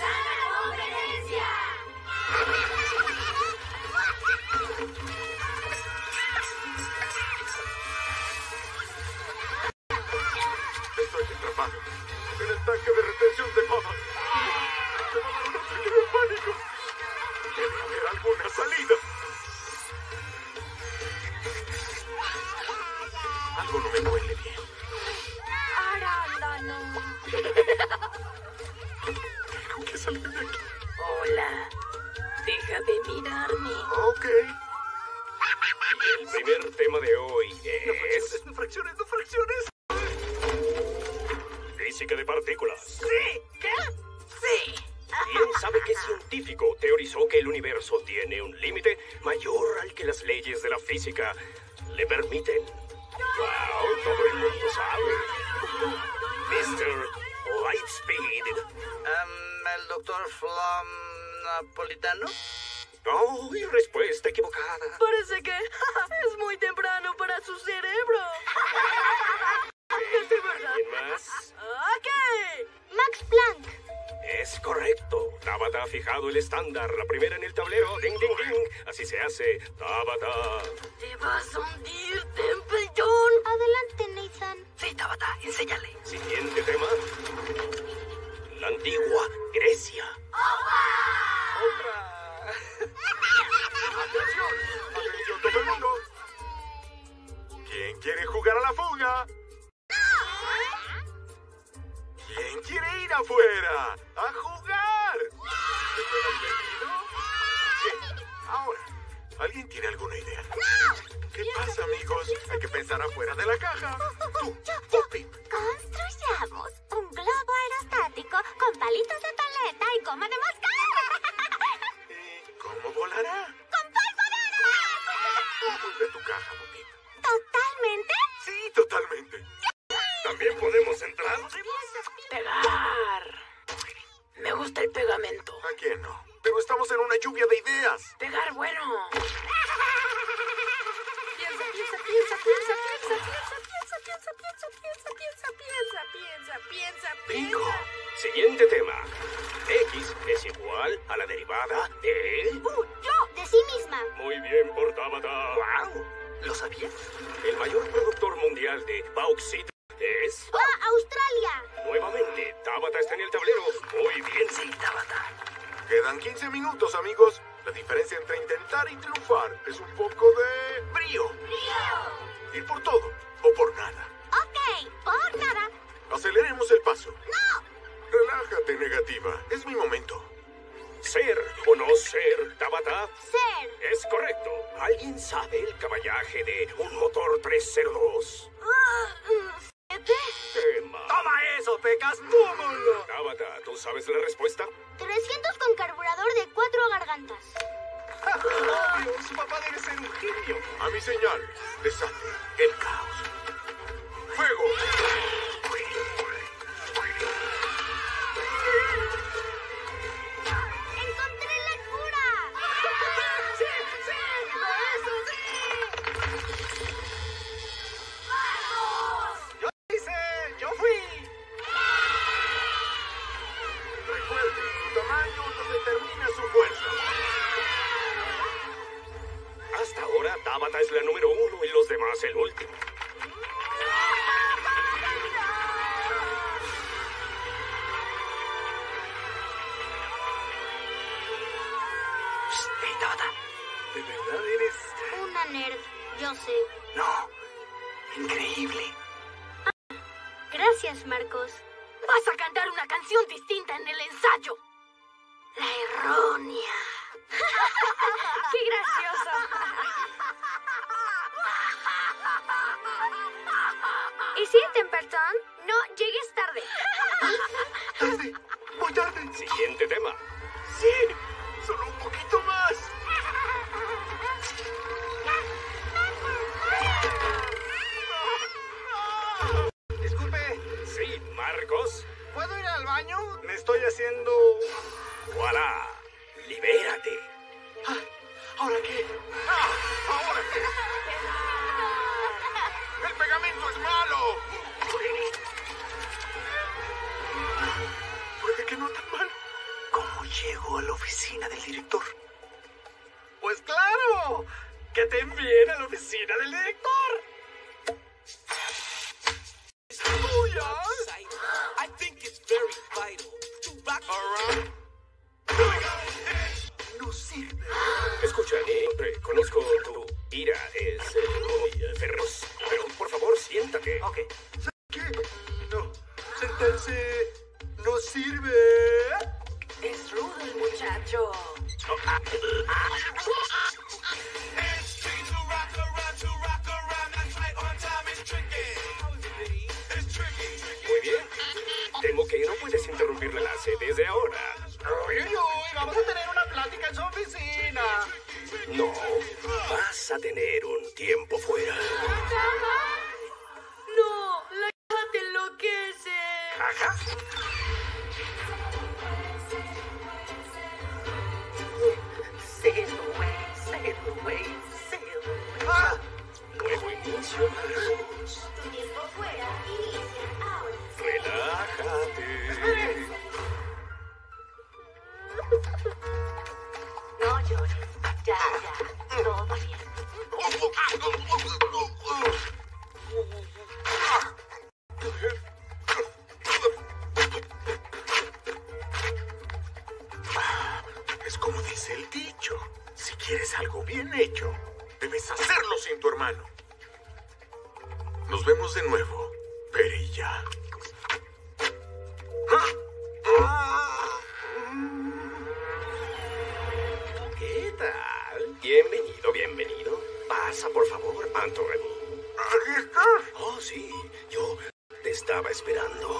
Estoy atrapado en el tanque de retención de Mama. Me va a dar un ataque de pánico. Debe haber alguna salida. Algo no me huele bien. Tengo que salir de aquí. Hola. Deja de mirarme. Ok. El primer tema de hoy es... No fracciones, no fracciones. Física de partículas. ¿Sí? ¿Qué? Sí. ¿Quién sabe qué científico teorizó que el universo tiene un límite mayor al que las leyes de la física le permiten? ¡Wow! Todo el mundo sabe. Mr. Lightspeed. El doctor Flam Napolitano. ¡Oh! Y respuesta equivocada. Parece que es muy temprano para su cerebro. ¿Es de verdad? ¿Quién más? Ok. Max Planck. Es correcto. Tabata ha fijado el estándar. La primera en el tablero. ¡Ding, ding, ding! Así se hace. Tabata. ¿Te vas a hundir, Templeton? Adelante, Nathan. Sí, Tabata, enséñale. Siguiente tema. La antigua Grecia. Otra. ¡Atención! ¡Atención todo el mundo! ¿Quién quiere jugar a la fuga? ¿Quién quiere ir afuera? ¡A jugar! ¿Se suena divertido? Bien, ahora, ¿alguien tiene alguna idea? ¿Qué pasa, amigos? Hay que pensar afuera de la caja. Tú, Poppy. Construyamos un globo aerostático con palitos de paleta y goma de mascar. ¿Y cómo volará? ¡Con polvorero! Vuelve tu caja, Poppy. ¿Totalmente? Sí, totalmente. ¿También podemos entrar? Pegar. Me gusta el pegamento. ¿A quién no? Pero estamos en una lluvia de ideas. Pegar bueno. Bingo. Siguiente tema. X es igual a la derivada de... De sí misma. Muy bien por Tabata. ¡Wow! ¿Lo sabías? El mayor productor mundial de bauxita es... Australia. Nuevamente, Tabata está en el tablero. Muy bien. Sí, Tabata. Quedan 15 minutos, amigos. La diferencia entre intentar y triunfar es un poco de brío. Ir por todo o por nada. Ok, por nada. Aceleremos el paso. ¡No! Relájate, negativa. Es mi momento. ¿Ser o no ser, Tabata? Ser. Es correcto. ¿Alguien sabe el caballaje de un motor 302? ¿7? ¿Qué más? pecas túmulo. Tabata, ¿tú sabes la respuesta? 300 con carburador de 4 gargantas. Obvio, su papá debe ser un genio. A mi señal, desate el caos. ¡Fuego! ¡Encontré la cura! ¡Sí! ¡Sí! ¡Eso sí! Yo hice, yo fui. Recuerde, su tamaño no determina su fuerza. Hasta ahora, Tabata es la número 1 y los demás el último. Hey, Tabata, ¿de verdad eres...? Una nerd, yo sé. No, increíble. Gracias, Marcos. Vas a cantar una canción distinta en el ensayo. La errónea. ¡Qué gracioso! ¿Y sí, Temperton? No, llegues tarde. ¡Tarde! ¡Muy tarde! Siguiente tema. ¡Sí! ¡Solo un poquito más! Disculpe, Sí, Marcos. ¿puedo ir al baño? Me estoy haciendo... ¡Voilà! ¡Libérate! ¿Ahora qué? ¿Ahora qué? ¡El pegamento es malo! Puede que no tan malo. ¿Cómo llego a la oficina del director? Pues claro, que te envíen a la oficina del director. No sirve. Escucha, reconozco tu ira es muy feroz. Pero, por favor, siéntate. Ok. ¿Qué? No. Sentarse no sirve. Es rudo el muchacho. Muy bien. Temo que no puedes interrumpir la clase desde ahora. Uy, vamos a tener una plática en su oficina. No, vas a tener un tiempo fuera. No, la caja te enloquece. ¿Caja? ¡Ah! Nuevo inicio, Marcos. Tu tiempo fuera inicia ahora. Relájate. No llores. Ya. Todo bien. Es como dice el dicho. Si quieres algo bien hecho, debes hacerlo sin tu hermano. Nos vemos de nuevo, Perilla. ¿Qué tal? Bienvenido. Pasa, por favor, Anthony. ¿Aquí estás? Oh, sí, yo te estaba esperando.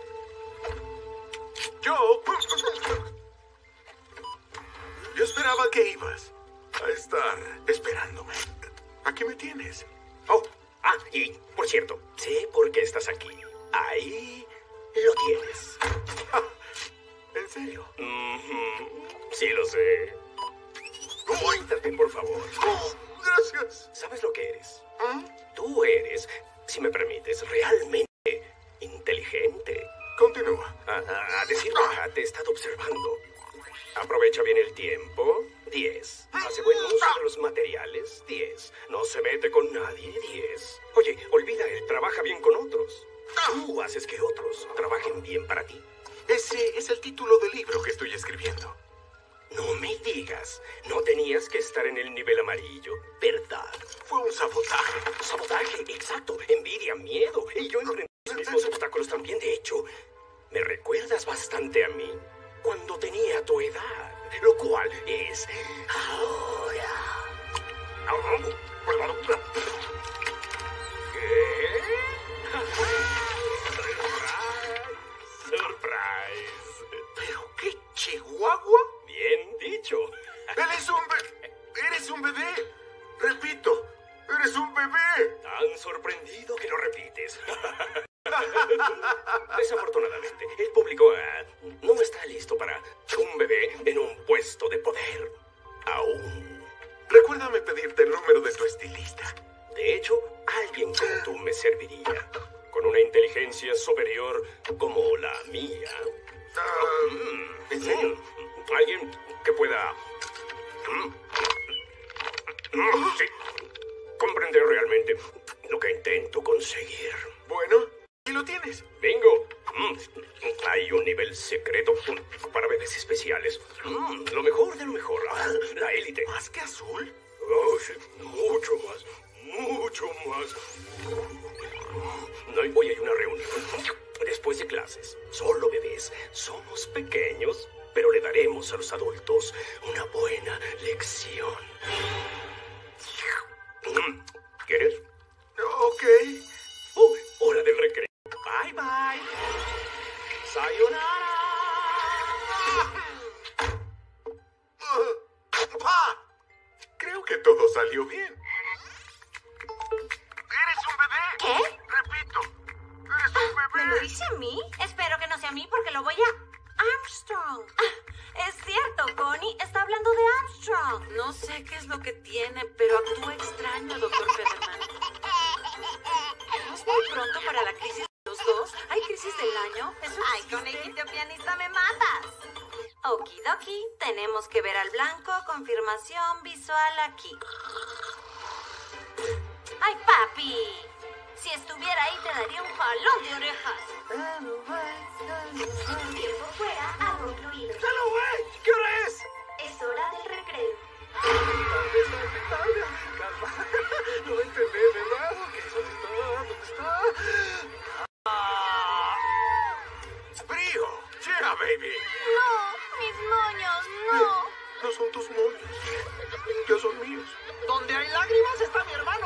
Yo esperaba que ibas a estar esperándome. Aquí me tienes. Oh, y por cierto, sé por qué estás aquí. Ahí lo tienes. ¿En serio? Sí, lo sé. Siéntate, por favor. Gracias. ¿Sabes lo que eres? Tú eres, si me permites, realmente inteligente. Continúa. A decir verdad, te he estado observando. Aprovecha bien el tiempo, 10. Hace buen uso de los materiales, 10. No se mete con nadie, 10. Oye, olvida, él trabaja bien con otros. Tú haces que otros trabajen bien para ti. Ese es el título del libro que estoy escribiendo. No me digas, no tenías que estar en el nivel amarillo, ¿verdad? Fue un sabotaje. Sabotaje, exacto, envidia, miedo. Y yo enfrenté los mismos obstáculos también. De hecho, me recuerdas bastante a mí cuando tenía tu edad, lo cual es ahora. ¿Qué? Desafortunadamente, el público no está listo para un bebé en un puesto de poder. Aún. Recuérdame pedirte el número de tu estilista. De hecho, alguien como tú me serviría. Con una inteligencia superior como la mía. ¿En serio? Alguien que pueda... Sí, comprender realmente lo que intento conseguir. Bueno, ¿y lo tienes? Bingo. Hay un nivel secreto para bebés especiales. Lo mejor de lo mejor. La élite. ¿Más que azul? Oh, sí, mucho más. Mucho más. Hoy hay una reunión. Después de clases. Solo bebés. Somos pequeños, pero le daremos a los adultos una buena lección. ¿Quieres? Ok. Hora del recreo. Bye, bye. Sayonara. Creo que todo salió bien. ¡Eres un bebé! ¿Qué? Repito, ¡eres un ¿Me bebé! lo dice a mí? Espero que no sea a mí porque lo voy a... Armstrong. Es cierto, Connie está hablando de Armstrong. No sé qué es lo que tiene, pero actúa extraño, Dr. Federman. ¿No es muy pronto para la crisis de los dos? ¿Hay crisis del año? ¿Eso Ay, existe? conejito pianista, me matas. Okidoki, tenemos que ver al blanco. Confirmación visual aquí. Ay, papi. Si estuviera ahí te daría un jalón de orejas. Tiempo fuera ha concluido. ¡Salud, güey! ¿Qué hora es? Es hora del recreo. Tarde. Calma. No lo entendí, ¿verdad? Ok, ¿dónde está? ¡Frío! ¡Yeah, baby! No, mis moños, no. No son tus moños. Ya son míos. Donde hay lágrimas está mi hermano.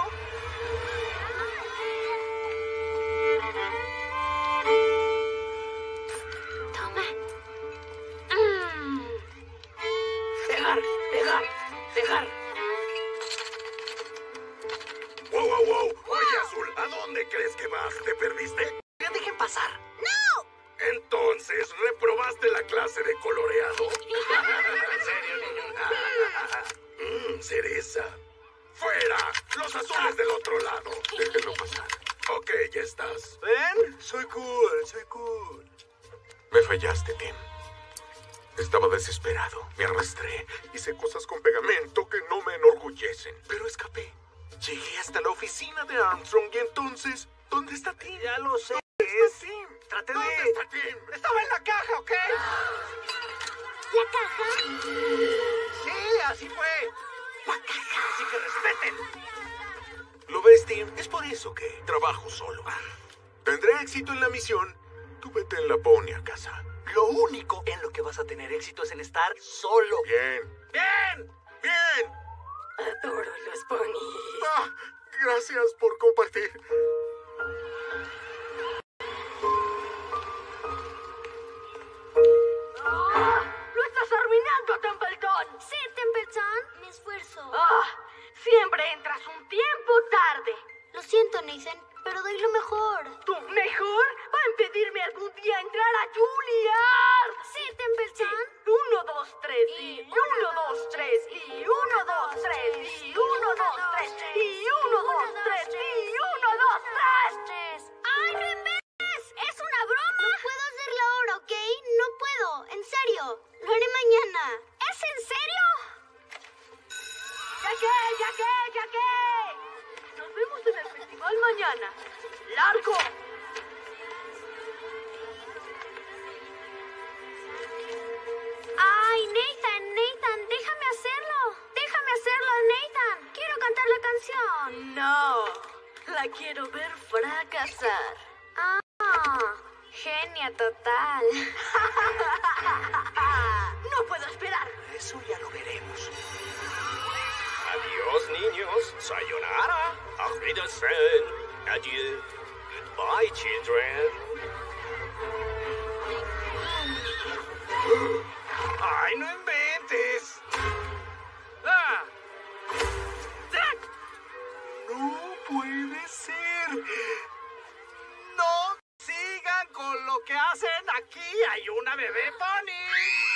Toma. Pegar. ¡Wow! Oye, Azul, ¿a dónde crees que vas? ¿Te perdiste? Ya dejen pasar. Entonces, ¿reprobaste la clase de coloreado? ¿En serio, niño? Cereza. ¡Fuera! ¡Los azules del otro lado! Déjenlo pasar. Ok, ya estás. ¿Ven? Soy cool. Me fallaste, Tim. Estaba desesperado. Me arrastré. Hice cosas con pegamento que no me enorgullecen. Pero escapé. Llegué hasta la oficina de Armstrong y entonces... ¿Dónde está Tim? Ya lo sé. ¿Dónde está Tim? Traté ¿Dónde de... está Tim? Estaba en la caja, ¿ok? ¿La caja? Sí, así fue. La caja. Así que respeten. ¿Lo ves, Tim? Es por eso que trabajo solo. Tendré éxito en la misión. Tú vete en la pony a casa. Lo único en lo que vas a tener éxito es en estar solo. Bien. ¡Bien! Adoro los ponis. Gracias por compartir. ¡Lo estás arruinando, Templeton! Sí, Templeton. Me esfuerzo. Siempre entras un tiempo tarde. Lo siento, Nathan, pero doy lo mejor. ¿Tu mejor va a impedirme algún día entrar a Juilliard? Sí, Templeton. 1, 2, 3, y 1, 2, 3, y 1, 2, 3, y 1, 2, 3, y 1, 2, 3, y 1, 2, 3. ¡Ay, no inventes! ¡Es una broma! No puedo hacerlo ahora, ¿ok? No puedo. En serio. Lo haré mañana. ¿Es en serio? ¡Ya que! Nos vemos en el festival mañana. ¡Largo! ¡Ay, Nathan! ¡Déjame hacerlo! ¡Déjame hacerlo, Nathan! ¡Quiero cantar la canción! No, la quiero ver fracasar. Genia total. No puedo esperar. Eso ya lo veremos. Adiós, niños. Sayonara. Auf Wiedersehen. Adieu. Goodbye, children. ¡Ay, no inventes! ¡No puede ser! ¡No! ¿Qué hacen? Aquí hay una bebé pony.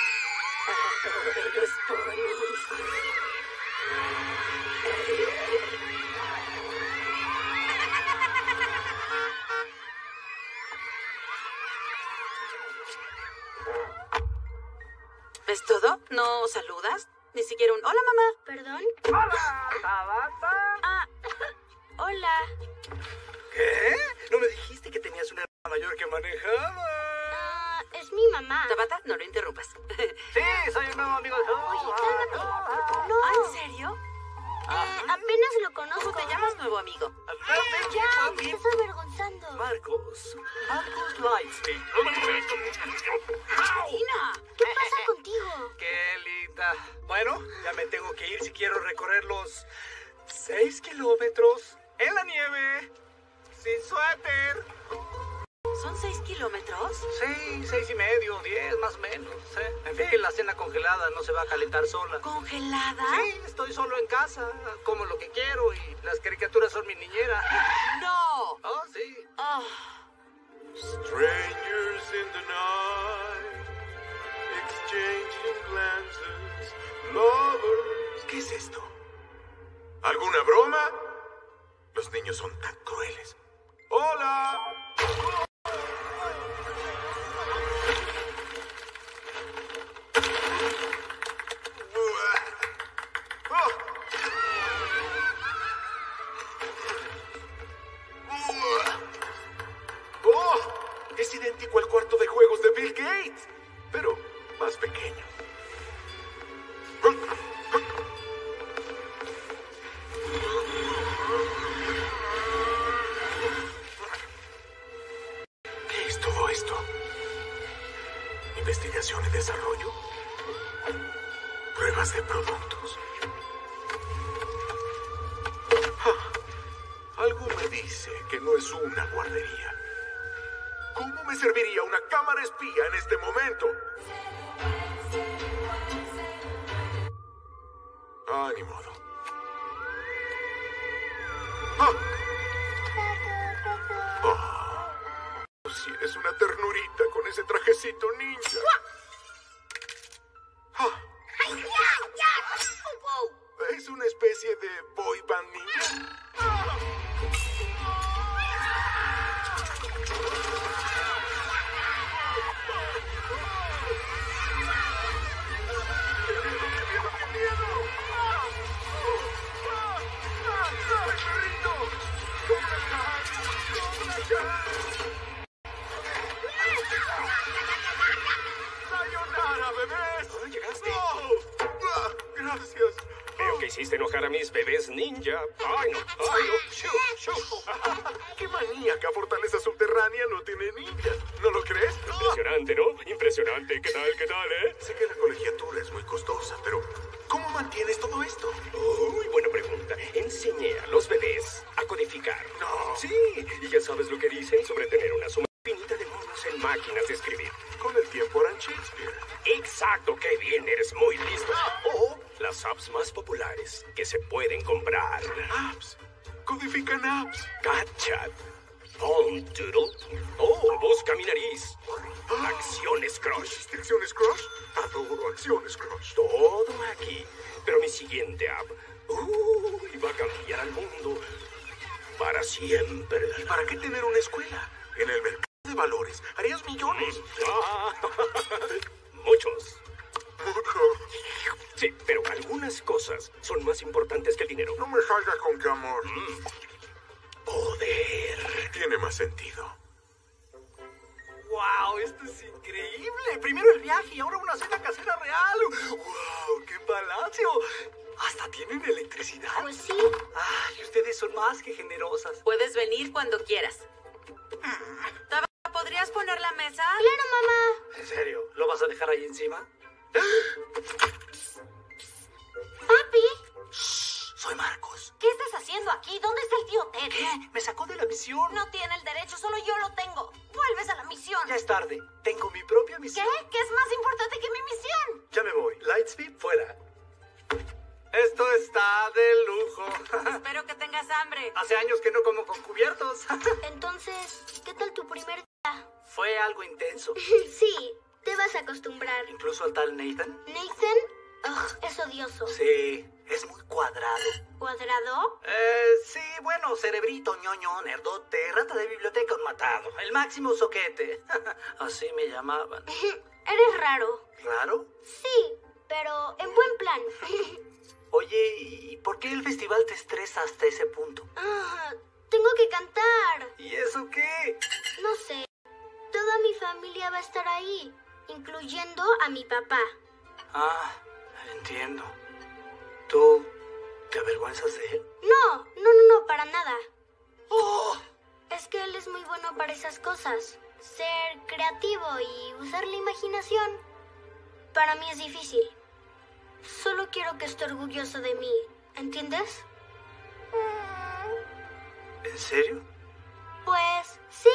¿Es todo? ¿No saludas? Ni siquiera un hola, mamá. ¿Perdón? ¡Hola, Tabata! Ah, hola. ¿Qué? ¿No me dijiste que tenías una hermana mayor que manejaba? Ah, es mi mamá. Tabata, no lo interrumpas. Sí, soy un nuevo amigo de Oye, cálmate. No. ¿Ah, en serio? Apenas lo conozco. ¿Cómo te llamas, nuevo amigo? Ya, me estás avergonzando. Marcos Lightspeed. Tina. ¿Qué pasa contigo? ¡Qué linda! Bueno, ya me tengo que ir si quiero recorrer los 6 kilómetros en la nieve, sin suéter. ¿Son 6 kilómetros? Sí, 6:30, 10 más o menos. En fin, la cena congelada no se va a calentar sola. ¿Congelada? Sí, estoy solo en casa, como lo que quiero y las caricaturas son mi niñera. ¡No! Oh, sí. Oh. Strangers in the night, exchanging glances, lovers. ¿Qué es esto? ¿Alguna broma? Los niños son tan crueles. ¡Hola! ¡Oh! Es idéntico al cuarto de juegos de Bill Gates, pero más pequeño. ¿Qué es todo esto? ¿Investigación y desarrollo? ¿Pruebas de productos? Algo me dice que no es una guardería. ¿Cómo me serviría una cámara espía en este momento? Ah, ni modo. ¡Ah! Oh, si eres una ternurita con ese trajecito ninja. Ah, es una especie de boy band ninja. ¡Sayonara, bebés! ¿Llegaste? ¡Oh! Ah, gracias. Veo que hiciste enojar a mis bebés ninja. ¡Ay, no! ¡Ay, no! ¡Shoo! ¡Shoo! ¡Qué maníaca fortaleza subterránea no tiene ninjas! ¿No lo crees? Impresionante, ¿no? Impresionante. ¿Qué tal, Sé que la colegiatura es muy costosa, pero ¿cómo mantienes todo esto? Muy buena pregunta. Enseñé a los bebés a codificar. No. Sí, y ya sabes lo que dicen sobre tener una suma infinita de monos en máquinas de escribir. Con el tiempo harán Shakespeare. Exacto, qué bien, eres muy listo. O las apps más populares que se pueden comprar. Apps. Codifican apps. Catchat, Phone Doodle, Busca mi nariz, Acciones Crush. ¿Hiciste Acciones Crush? Adoro Acciones Crush. Todo aquí. Pero mi siguiente app va a cambiar al mundo para siempre. ¿Y para qué tener una escuela? En el mercado de valores harías millones. Muchos. Sí, pero algunas cosas son más importantes que el dinero. No me salgas con que amor. Poder. Tiene más sentido. ¡Wow! Esto es increíble. Primero el viaje y ahora una cena casera real. ¡Wow! ¡Qué palacio! Hasta tienen electricidad. Pues sí. Ay, ustedes son más que generosas. Puedes venir cuando quieras. Tabata, ¿podrías poner la mesa? Claro, mamá. ¿En serio? ¿Lo vas a dejar ahí encima? Papi. Soy Marcos. ¿Qué estás haciendo aquí? ¿Dónde está el tío Ted? ¿Qué? Me sacó de la misión. No tiene el derecho, solo yo lo tengo. Vuelves a la misión. Ya es tarde. Tengo mi propia ¿Qué? misión. ¿Qué es más importante que mi misión? Ya me voy. Lightspeed fuera. Esto está de lujo. Espero que tengas hambre. Hace años que no como con cubiertos. Entonces, ¿qué tal tu primer día? Fue algo intenso. Sí, te vas a acostumbrar. Incluso al tal Nathan. Nathan, es odioso. Sí, es muy cuadrado. ¿Cuadrado? Sí, bueno, cerebrito, ñoño, nerdote, rata de biblioteca, un matado. El máximo soquete. Así me llamaban. Eres raro. ¿Raro? Sí, pero en buen plan. Oye, ¿y por qué el festival te estresa hasta ese punto? Tengo que cantar. ¿Y eso qué? No sé. Toda mi familia va a estar ahí, incluyendo a mi papá. Entiendo. ¿Tú te avergüenzas de él? No, para nada. ¡Oh! Es que él es muy bueno para esas cosas. Ser creativo y usar la imaginación. Para mí es difícil. Solo quiero que esté orgulloso de mí. ¿Entiendes? ¿En serio? Pues sí.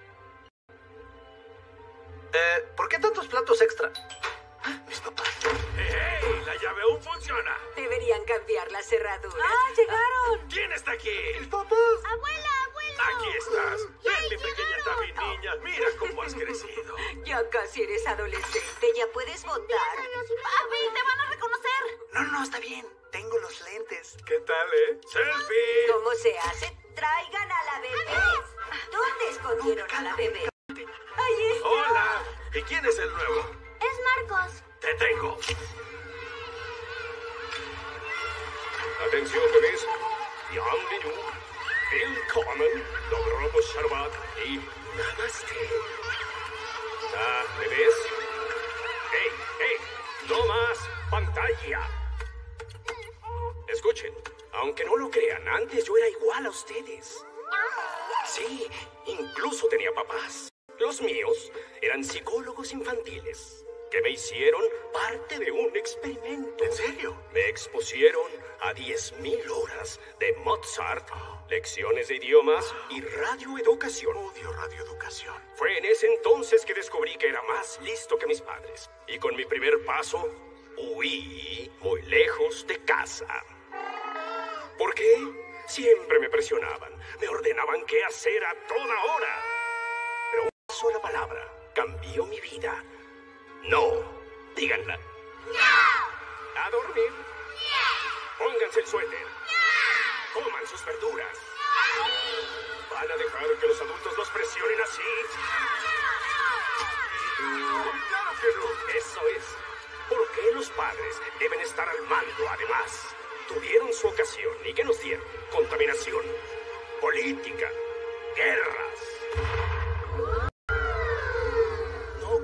¿Por qué tantos platos extra? Mis papás. ¡Hey! La llave aún funciona. Deberían cambiar la cerradura. ¡Ah, llegaron! ¿Quién está aquí? ¡Mis papás! ¡Abuela! Aquí estás. Ven, mi pequeña Taffy, niña. Mira cómo has crecido. Ya casi eres adolescente, ya puedes votar. ¡Papi, te van a reconocer! No, está bien. Tengo los lentes. ¿Qué tal, ¡Selfie! ¿Cómo se hace? Traigan a la bebé. ¿Dónde escondieron a la bebé? Ahí está. ¡Hola! ¿Y quién es el nuevo? Es Marcos. ¡Te tengo! Atención, bebés. Bienvenido. Willkommen. Dobro poszarbat y namaste. Bebés. ¡Hey! ¡No más pantalla! Escuchen, aunque no lo crean, antes yo era igual a ustedes. Sí, incluso tenía papás. Los míos eran psicólogos infantiles que me hicieron parte de un experimento. ¿En serio? Me expusieron a 10.000 horas de Mozart, lecciones de idiomas y radioeducación. Odio radioeducación. Fue en ese entonces que descubrí que era más listo que mis padres. Y con mi primer paso, huí muy lejos de casa. ¿Por qué? Siempre me presionaban, me ordenaban qué hacer a toda hora. Pero una sola palabra cambió mi vida. No, díganla. ¡No! A dormir. ¡No! Pónganse el suéter. ¡No! Coman sus verduras. ¡No! ¿Van a dejar que los adultos los presionen así? ¡No! ¡Claro que no! Eso es. ¿Por qué los padres deben estar al mando, además? Tuvieron su ocasión. ¿Y qué nos dieron? Contaminación, política, guerras. No,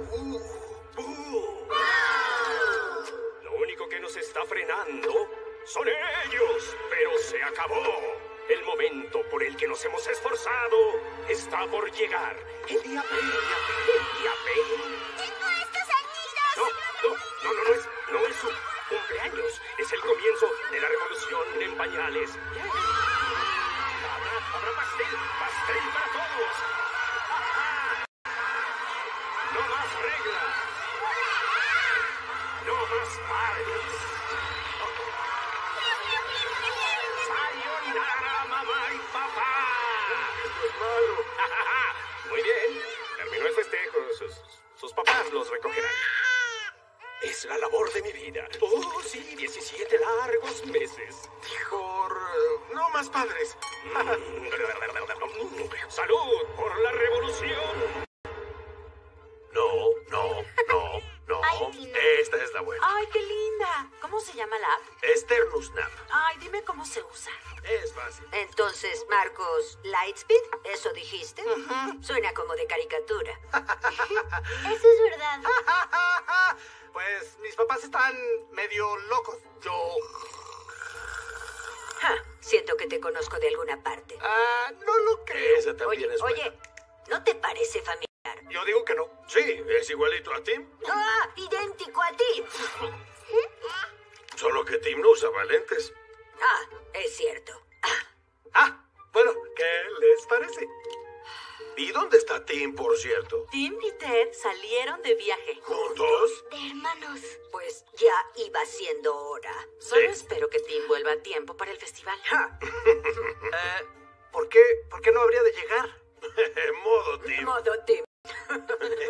Lo único que nos está frenando son ellos. Pero se acabó. El momento por el que nos hemos esforzado está por llegar. El día P. ¡Tengo estos anillos! No es su cumpleaños. Es el comienzo de la revolución en pañales. Habrá pastel para todos. No más reglas. No más padres. Sayonara, mamá y papá. Esto es malo. Muy bien. Terminó el festejo. Sus papás los recogerán. Es la labor de mi vida. Oh, sí, 17 largos meses. No más padres. ¡Salud por la revolución! No. Ay, Tina. Esta es la buena. ¡Ay, qué linda! ¿Cómo se llama la app? Esternusnap. Ay, dime cómo se usa. Es fácil. Entonces, Marcos, Lightspeed, ¿eso dijiste? Suena como de caricatura. Eso es verdad. Pues mis papás están medio locos. Siento que te conozco de alguna parte. No lo creo. Esa también es buena. Oye, ¿no te parece familiar? Yo digo que no. Sí, es igualito a Tim. ¡Idéntico a ti! Solo que Tim no usaba lentes. Es cierto. Bueno, ¿qué les parece? ¿Y dónde está Tim, por cierto? Tim y Ted salieron de viaje. ¿Juntos? De hermanos. Pues ya iba siendo hora. Solo espero que Tim vuelva a tiempo para el festival. ¿Por qué no habría de llegar? Modo Tim. Modo Tim.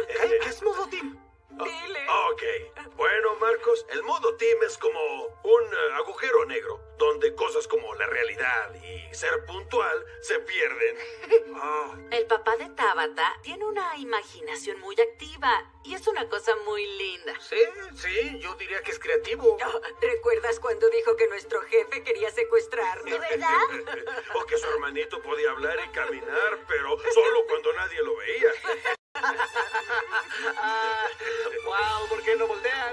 Ok. Bueno, Marcos, el modo team es como un agujero negro, donde cosas como la realidad y ser puntual se pierden. Oh, El papá de Tabata tiene una imaginación muy activa y es una cosa muy linda. sí, yo diría que es creativo. ¿Recuerdas cuando dijo que nuestro jefe quería secuestrarnos? ¿De verdad? O que su hermanito podía hablar y caminar, pero solo cuando nadie lo veía. Wow, ¿por qué no voltean?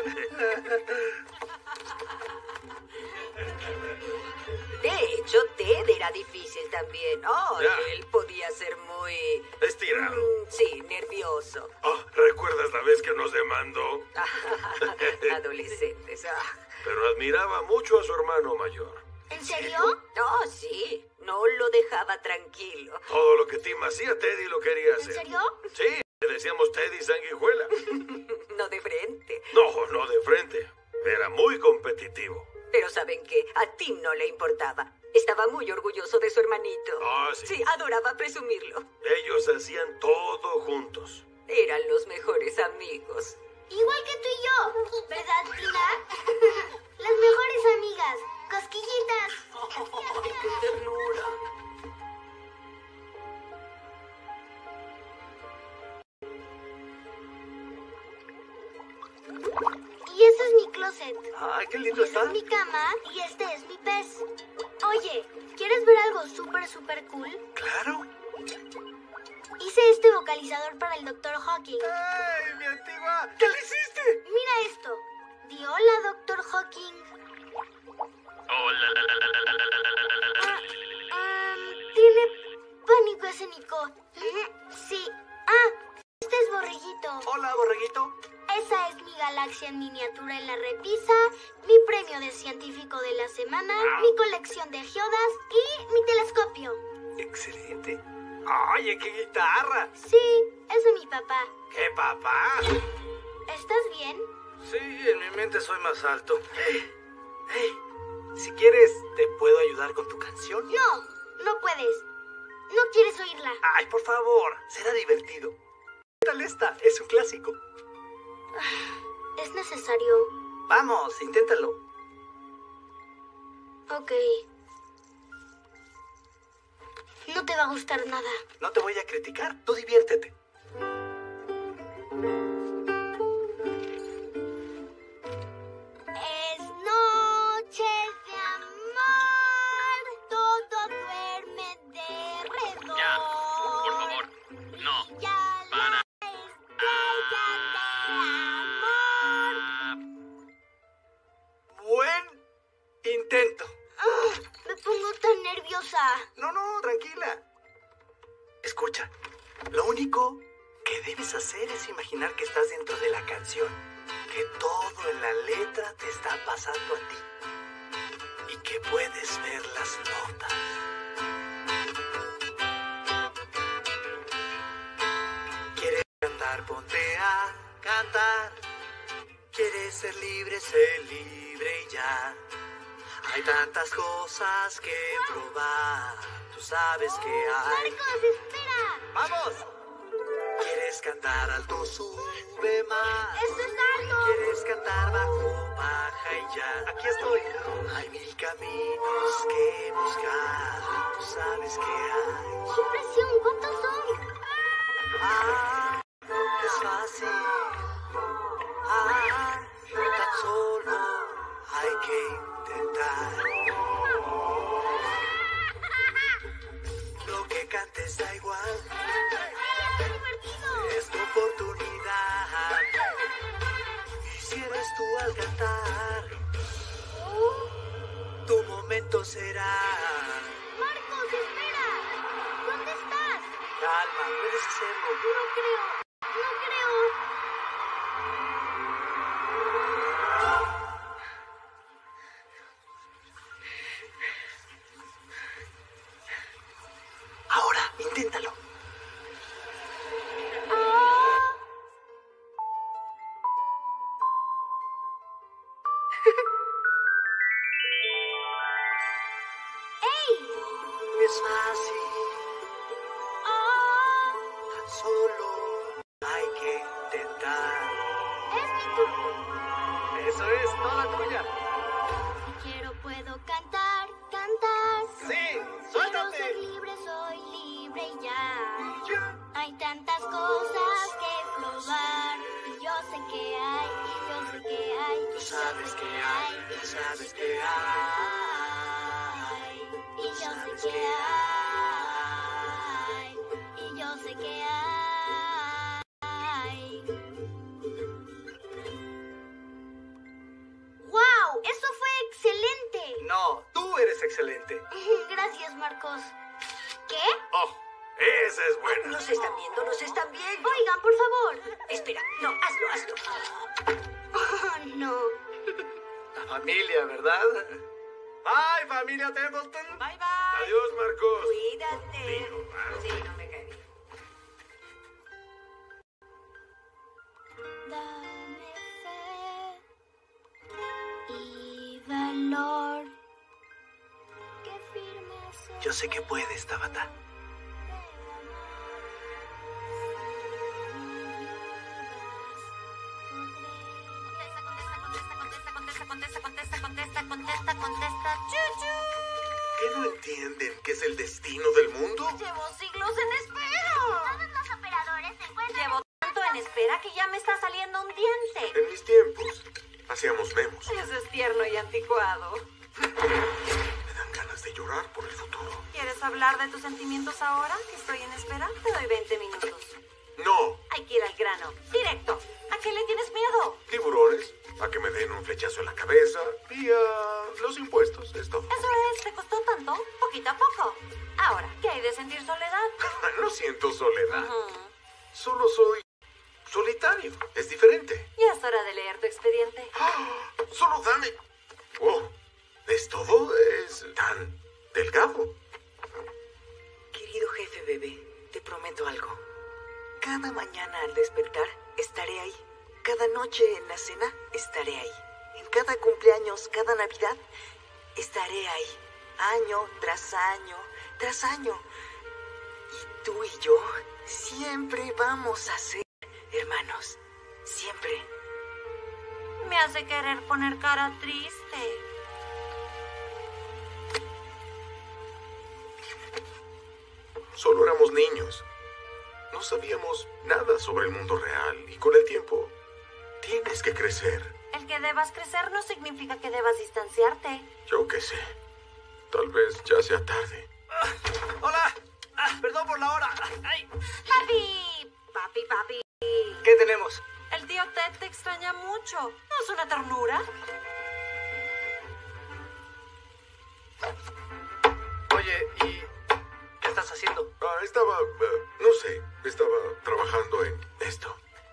De hecho, Ted era difícil también. Oh, Ya. él podía ser muy... Estirado. sí, nervioso. Oh, ¿recuerdas la vez que nos demandó? Adolescentes. Pero admiraba mucho a su hermano mayor. ¿En serio? Oh, sí. No lo dejaba tranquilo. Todo lo que Tim hacía, Teddy lo quería ¿En hacer. serio? Sí, le decíamos Teddy Sanguijuela. No de frente. No de frente. Era muy competitivo. Pero ¿saben qué? A Tim no le importaba. Estaba muy orgulloso de su hermanito. Ah, sí. Sí, adoraba presumirlo. Ellos hacían todo juntos. Eran los mejores amigos. Igual que tú y yo, ¿verdad, Tina? Las mejores amigas. Cosquillitas. ¡Qué ternura! Y ese es mi closet. Ay, qué Y lindo esta está. es mi cama y este es mi pez. Oye, ¿quieres ver algo súper cool? Claro. Hice este vocalizador para el Dr. Hawking. ¡Ay, mi antigua! ¿Qué le hiciste? Mira esto. Di hola, Dr. Hawking. Tiene pánico escénico. Sí. Este es Borreguito. Hola, borreguito. Esa es mi galaxia en miniatura en la repisa, mi premio de científico de la semana, mi colección de geodas y mi telescopio. Excelente. Oye, qué guitarra. Sí, es de mi papá. ¿Qué papá? ¿Estás bien? Sí, en mi mente soy más alto. Hey, si quieres, ¿te puedo ayudar con tu canción? No puedes. No quieres oírla. Ay, por favor, será divertido. ¿Qué tal esta? Es un clásico. Es necesario. Vamos, inténtalo. Ok. No te va a gustar nada. No te voy a criticar, tú diviértete. Es noche de amor, todo duerme de redor. Ya, por favor, no. Ya la estrella de amor. Buen intento. Me pongo tan nerviosa. No, tranquila. Escucha, lo único que debes hacer es imaginar que estás dentro de la canción, que todo en la letra te está pasando a ti y que puedes ver las notas. ¿Quieres cantar? Ponte a cantar. ¿Quieres ser libre? Sé libre y ya. Hay tantas cosas que probar. Tú sabes que hay. Marcos, espera. ¡Vamos! ¿Quieres cantar alto? Sube más. Esto es alto. ¿Quieres cantar bajo? Baja y ya. Aquí estoy. Hay mil caminos que buscar. Tú sabes que hay. ¡Qué presión! ¿Cuántos son? Es fácil. Tan solo hay que intentar. Lo que cantes da igual. ¡Qué divertido! Es tu oportunidad. Y si eres tú al cantar, tu momento será. Marcos, espera. ¿Dónde estás? Calma, puedes hacerlo. No creo. Ahora, inténtalo. ¡Ey! Es fácil. Tan solo Eso es, toda tuya. Si quiero puedo cantar, cantar. Sí, Quiero suéltate. ser libre, soy libre y ya. Hay tantas cosas que probar. Y yo sé que hay, y yo sé que hay. Tú sabes que hay, tú sabes que hay. Y yo sé que hay. Y yo sé que hay. ¡Wow! ¡Eso fue excelente! No, tú eres excelente. Gracias, Marcos. ¿Qué? ¡Oh! Esa es buena. Nos están viendo, nos están viendo. Oigan, por favor. Espera, no, hazlo, hazlo. Oh, no. La familia, ¿verdad? Bye, familia Templeton. Bye, bye. Adiós, Marcos. Cuídate. Sí, no me cae bien. Dame fe y valor. Qué firme es Yo sé que puedes, Tabata. Contesta. ¡Chuchu! ¿Qué no entienden que es el destino del mundo? Llevo siglos en espera. Todos los operadores se encuentran. Llevo tanto en espera que ya me está saliendo un diente. En mis tiempos, hacíamos memos. Eso es tierno y anticuado. Me dan ganas de llorar por el futuro. ¿Quieres hablar de tus sentimientos ahora que estoy en espera? Te doy 20 minutos. No, Hay que ir al grano. Directo. ¿A qué le tienes miedo? tiburones, a que me den un flechazo en la cabeza y a los impuestos, es todo. Eso es, ¿te costó tanto? Poquito a poco. Ahora, ¿qué hay de sentir soledad? No siento soledad. Ujú. Solo soy solitario. Es diferente. Ya es hora de leer tu expediente. Solo dame. Oh, ¿es todo? Es tan delgado. Querido jefe bebé, te prometo algo. Cada mañana al despertar estaré ahí. Cada noche en la cena estaré ahí. En cada cumpleaños, cada Navidad estaré ahí. Año tras año tras año. Y tú y yo siempre vamos a ser hermanos. Siempre. Me hace querer poner cara triste. Solo éramos niños. No sabíamos nada sobre el mundo real y con el tiempo tienes que crecer. El que debas crecer no significa que debas distanciarte. Yo qué sé. Tal vez ya sea tarde. ¡Hola! Perdón por la hora. ¡Ay! Papi. ¿Qué tenemos? El tío Ted te extraña mucho. ¿No es una ternura? Oye, ¿y qué estás haciendo? No sé, estaba trabajando en esto.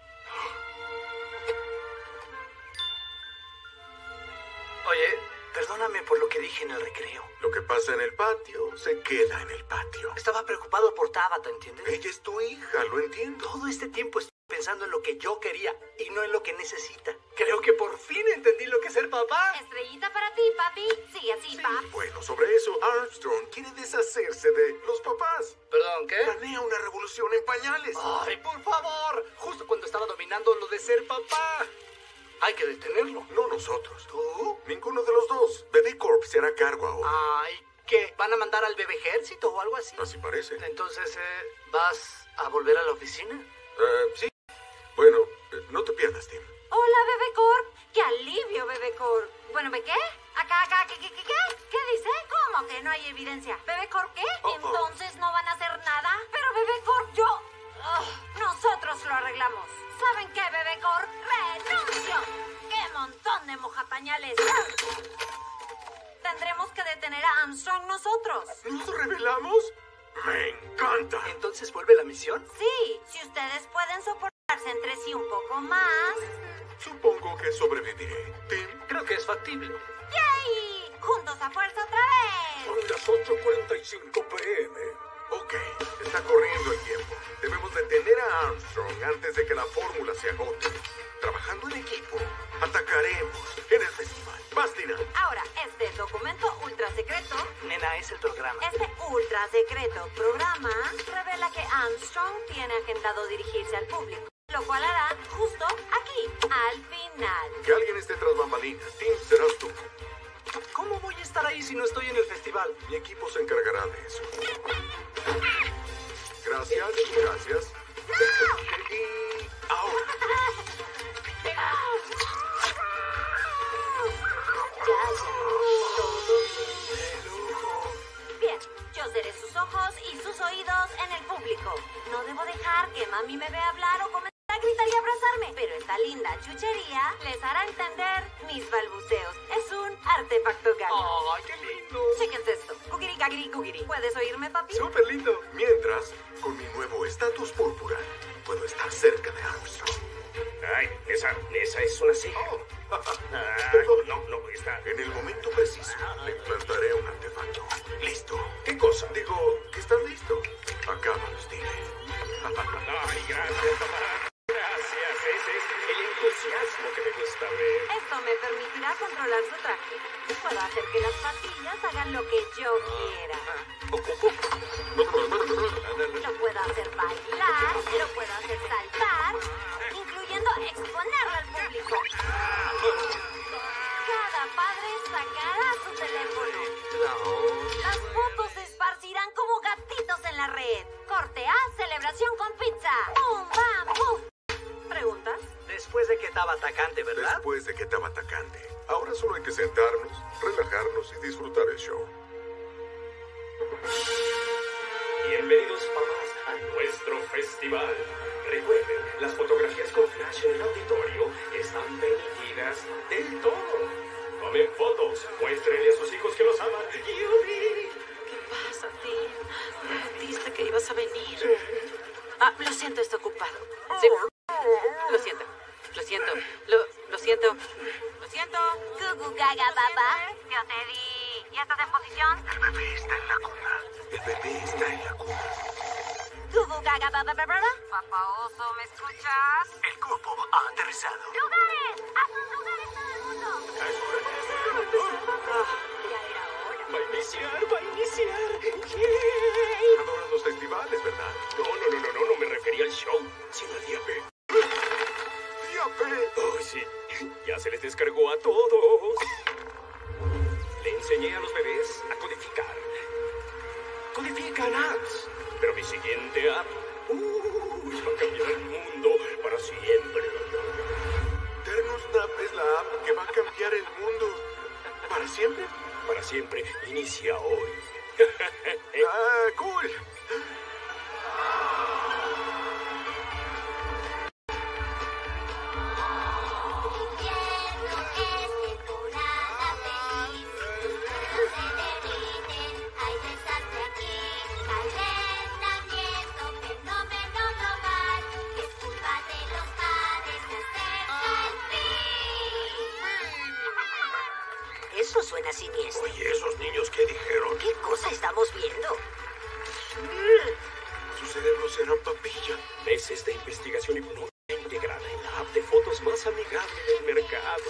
Oye, perdóname por lo que dije en el recreo. Lo que pasa en el patio se queda en el patio. Estaba preocupado por Tabata, ¿entiendes? Ella es tu hija, lo entiendo. Todo este tiempo estoy pensando en lo que yo quería y no en lo que necesita. Creo que por fin entendí lo que es ser papá. Estrellita para ti, papi. Sigue así, papi. Bueno, sobre eso, Armstrong quiere deshacerse de los papás. ¿Perdón, qué? Planea una revolución en pañales. Ay, por favor. Justo cuando estaba dominando lo de ser papá. Hay que detenerlo. No nosotros. ¿Tú? Ninguno de los dos. Bebé Corp se hará cargo ahora. Ay, ¿qué? ¿Van a mandar al bebé ejército o algo así? Así parece. Entonces, ¿vas a volver a la oficina? Sí. Bueno, no te pierdas, Tim. Hola, Bebé Corp. ¡Qué alivio, Bebé Corp! Bueno, ¿ve qué? Acá, ¿qué? ¿Qué dice? ¿Cómo que no hay evidencia? ¿Bebé Corp qué? ¿Entonces no van a hacer nada? Pero Bebé Corp, nosotros lo arreglamos. ¿Saben qué, Bebé Corp? ¡Renuncio! ¡Qué montón de mojapañales! Tendremos que detener a Armstrong nosotros. ¿Nos revelamos? ¡Me encanta! ¿Entonces vuelve la misión? Sí, si ustedes pueden soportarse entre sí un poco más. Supongo que sobreviviré. Tim, Creo que es factible. ¡Yay! ¡Juntos a fuerza otra vez! son las 8:45 p.m. Ok, está corriendo el tiempo. Debemos detener a Armstrong antes de que la fórmula se agote. Trabajando en equipo, atacaremos en el festival. Bastina. Ahora, este documento ultra secreto, Nena, es el programa. este ultra secreto programa, revela que Armstrong tiene agendado dirigirse al público, lo cual hará justo aquí, al final final. Que alguien esté tras bambalinas. Tim, serás tú. ¿Cómo voy a estar ahí si no estoy en el festival? Mi equipo se encargará de eso. Gracias, gracias. Y ahora. Bien, yo seré sus ojos y sus oídos en el público. No debo dejar que mami me vea hablar o comenzar a gritar y abrazarme, pero esta linda chuchería les hará entender mis balbuceos. Es un artefacto gaga. ¡Ay, qué lindo! Chéquense esto. Kukiri, kagiri, kukiri. ¿Puedes oírme, papi? Súper lindo. Mientras, con mi nuevo estatus púrpura, puedo estar cerca de Armstrong. Ay, esa es una ceja. No, está. En el momento preciso, le implantaré un artefacto. Listo. ¿Qué cosa? Digo, que estás listo. Acábalos, dile. Ay, gracias, papá. Gracias, ese es el entusiasmo que me gusta ver. Esto me permitirá controlar su traje. Puedo hacer que las patillas hagan lo que yo quiera. Lo puedo hacer bailar, lo puedo hacer saltar, incluyendo exponerlo al público. Cada padre sacará su teléfono. Las fotos se esparcirán como gatitos en la red. Corte A, celebración con pizza. ¡Bum, bam, buf! ¿Preguntas? Después de que estaba atacante, ¿verdad? Después de que estaba atacante. Ahora solo hay que sentarnos, relajarnos y disfrutar el show. Bienvenidos, papás, a nuestro festival. Recuerden, las fotografías con flash en el auditorio están permitidas del todo. Tomen fotos, muéstrenle a sus hijos que los aman. ¡Yubi! ¿Qué pasa, Tim? Prometiste que ibas a venir. Lo siento, estoy ocupado. Sí. Lo siento. Lo siento. Lo siento. Lo siento. Gugu gaga baba. Yo te di. ¿Ya estás en posición? El bebé está en la cuna. El bebé está en la cuna. Gugu gaga baba baba. Papá Oso, ¿me escuchas? El cuerpo ha aterrizado. ¡Lugares! ¡A sus lugares todo el mundo! Va a iniciar. ¡Yay! Adoran los festivales, ¿verdad? No me refería al show, sino al día P. ¡Día P! Oh, sí, ya se les descargó a todos. Le enseñé a los bebés a codificar. Codifican apps. Pero mi siguiente app va a cambiar el mundo para siempre. TernoSnap es la app que va a cambiar el mundo. ¿Para siempre? Para siempre. Inicia hoy. ¡Ah, cool! Eso suena siniestro. Oye, ¿esos niños qué dijeron? ¿Qué cosa estamos viendo? Sus cerebros serán papilla. Meses de investigación hipnótica integrada en la app de fotos más amigable del mercado.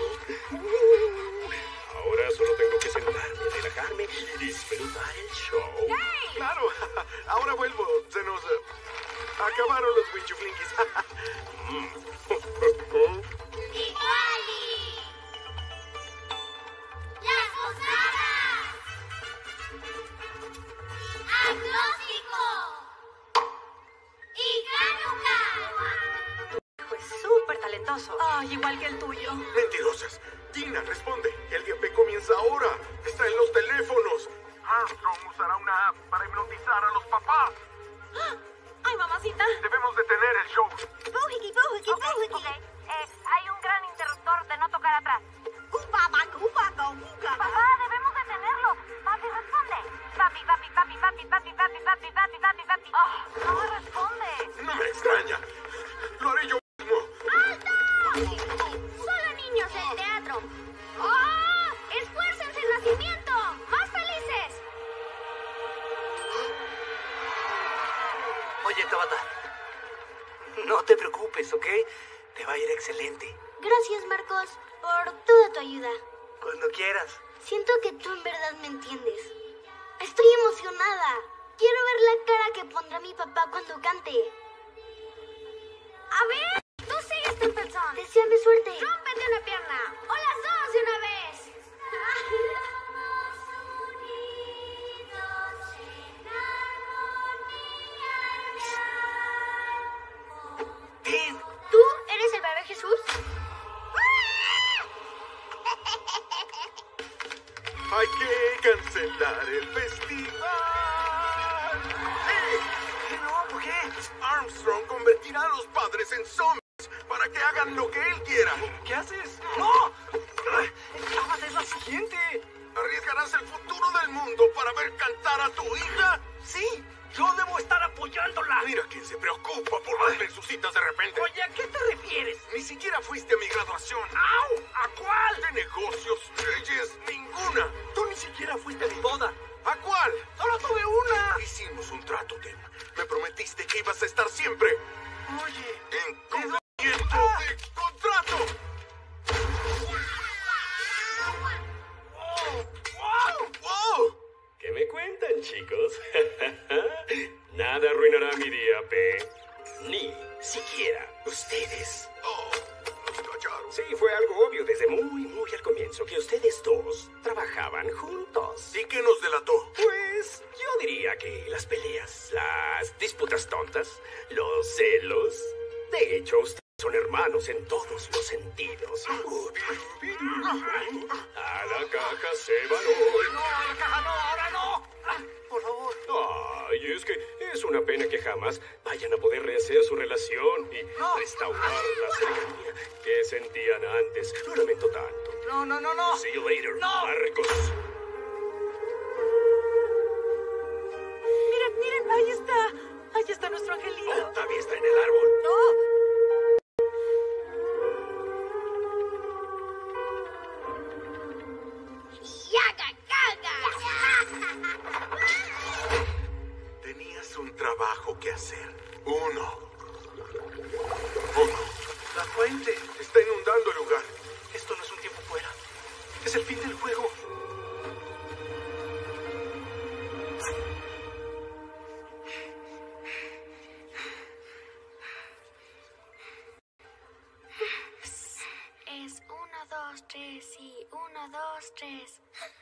Ahora solo tengo que sentarme, relajarme y disfrutar el show. Claro, ahora vuelvo. Se nos acabaron los winchuflinkis. ¡Las posadas! ¡Agnóstico! ¡Y Hanukkah! Hijo es súper talentoso. Ay, igual que el tuyo. Mentirosas. Tina, responde. El día P comienza ahora. Está en los teléfonos. Armstrong usará una app para hipnotizar a los papás. Ay, mamacita. Debemos detener el show. Ok. Hay un gran interruptor de no tocar atrás. Papá, debemos detenerlo. Papi, responde. Papi. Oh, no me responde. No me extraña. Lo haré yo mismo. ¡Solo niños del teatro! ¡Oh! ¡Esfuércense el nacimiento! ¡Más felices! Oye, Tabata. No te preocupes, ¿ok? Te va a ir excelente. Gracias, Marcos, por toda tu ayuda. Cuando quieras. Siento que tú en verdad me entiendes. Estoy emocionada. Quiero ver la cara que pondrá mi papá cuando cante. A ver, tú sigues, Templeton. Deseame suerte. Rómpete una el festival. ¿Qué no? ¿Por qué? Armstrong convertirá a los padres en zombies para que hagan lo que él quiera. ¿Qué haces? ¡No! ¡Abbott es la siguiente! ¿Arriesgarás el futuro del mundo para ver cantar a tu hija? ¡Sí! ¡Yo debo estar apoyándola! Mira quién se preocupa por darle sus citas de repente. Oye, ¿a qué te refieres? Ni siquiera fuiste a mi graduación. ¡Au! ¿A cuál? De negocios, leyes, ninguna. Tú ni siquiera fuiste a mi boda. ¿A cuál? ¡Solo tuve una! Hicimos un trato, Tim. Me prometiste que ibas a estar siempre Oye, en cumplimiento de contrato. ¡Wow! ¿Qué me cuentan, chicos? Nada arruinará mi día, P. Ni siquiera ustedes. Oh, nos callaron. Sí, fue algo obvio desde muy al comienzo que ustedes dos trabajaban juntos. ¿Y qué nos delató? Pues yo diría que las peleas, las disputas tontas, los celos. De hecho, ustedes son hermanos en todos los sentidos. A la caja se va hoy. no, a la caja no, ahora no. Por favor. Ay, es que es una pena que jamás vayan a poder rehacer su relación y restaurar la cercanía que sentían antes. Lo lamento tanto. No. See you later, No. Marcos. Miren, ahí está. Ahí está nuestro angelito. Oh, todavía está en el árbol. No. Tenías un trabajo que hacer. Uno. La fuente. Está inundando el lugar. Esto no es un tiempo fuera. Es el fin del juego. Es 1, 2, 3, sí. 1, 2, 3.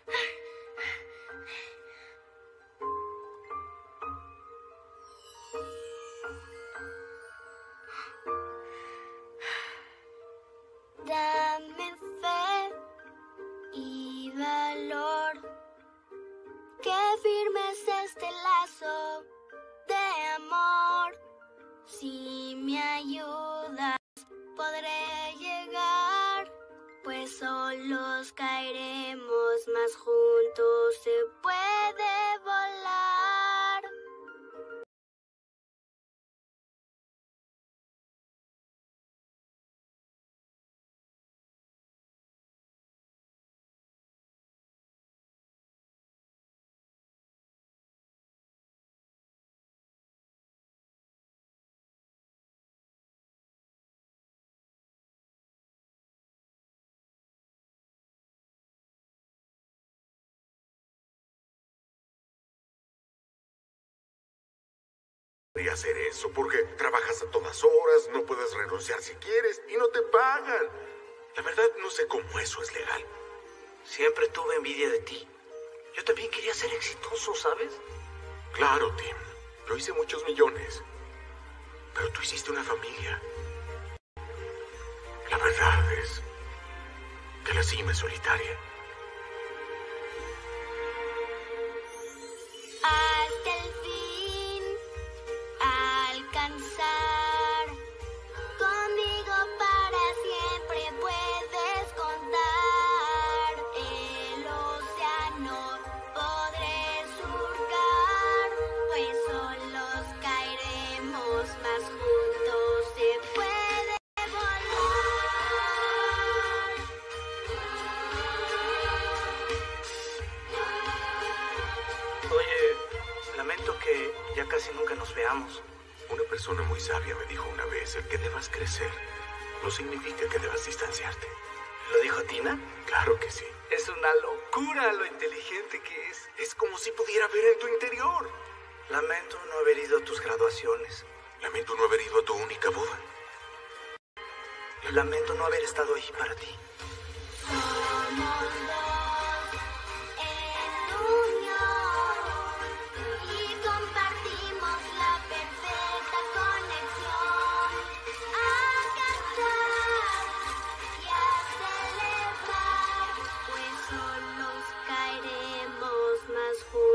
Dame fe y valor, que firmes este lazo de amor. Si me ayudas, podré llegar, pues solos caeremos, más juntos se puede volar. Podría hacer eso porque trabajas a todas horas, no puedes renunciar si quieres y no te pagan. La verdad no sé cómo eso es legal. Siempre tuve envidia de ti. Yo también quería ser exitoso, ¿sabes? Claro, Tim. Yo hice muchos millones. Pero tú hiciste una familia. La verdad es que la cima es solitaria. Hasta el fin, alcanzar. Conmigo para siempre puedes contar. El océano podré surcar, pues solos caeremos, más juntos se puede volar. Oye, lamento que ya casi nunca nos veamos. Una persona muy sabia me dijo una vez, el que debas crecer no significa que debas distanciarte. ¿Lo dijo Tina? Claro que sí. Es una locura lo inteligente que es. Es como si pudiera ver en tu interior. Lamento no haber ido a tus graduaciones. Lamento no haber ido a tu única boda. Lamento no haber estado ahí para ti. Somos dos en unión y compartimos la perfecta conexión. A cantar y a celebrar, pues solos caeremos, más juntos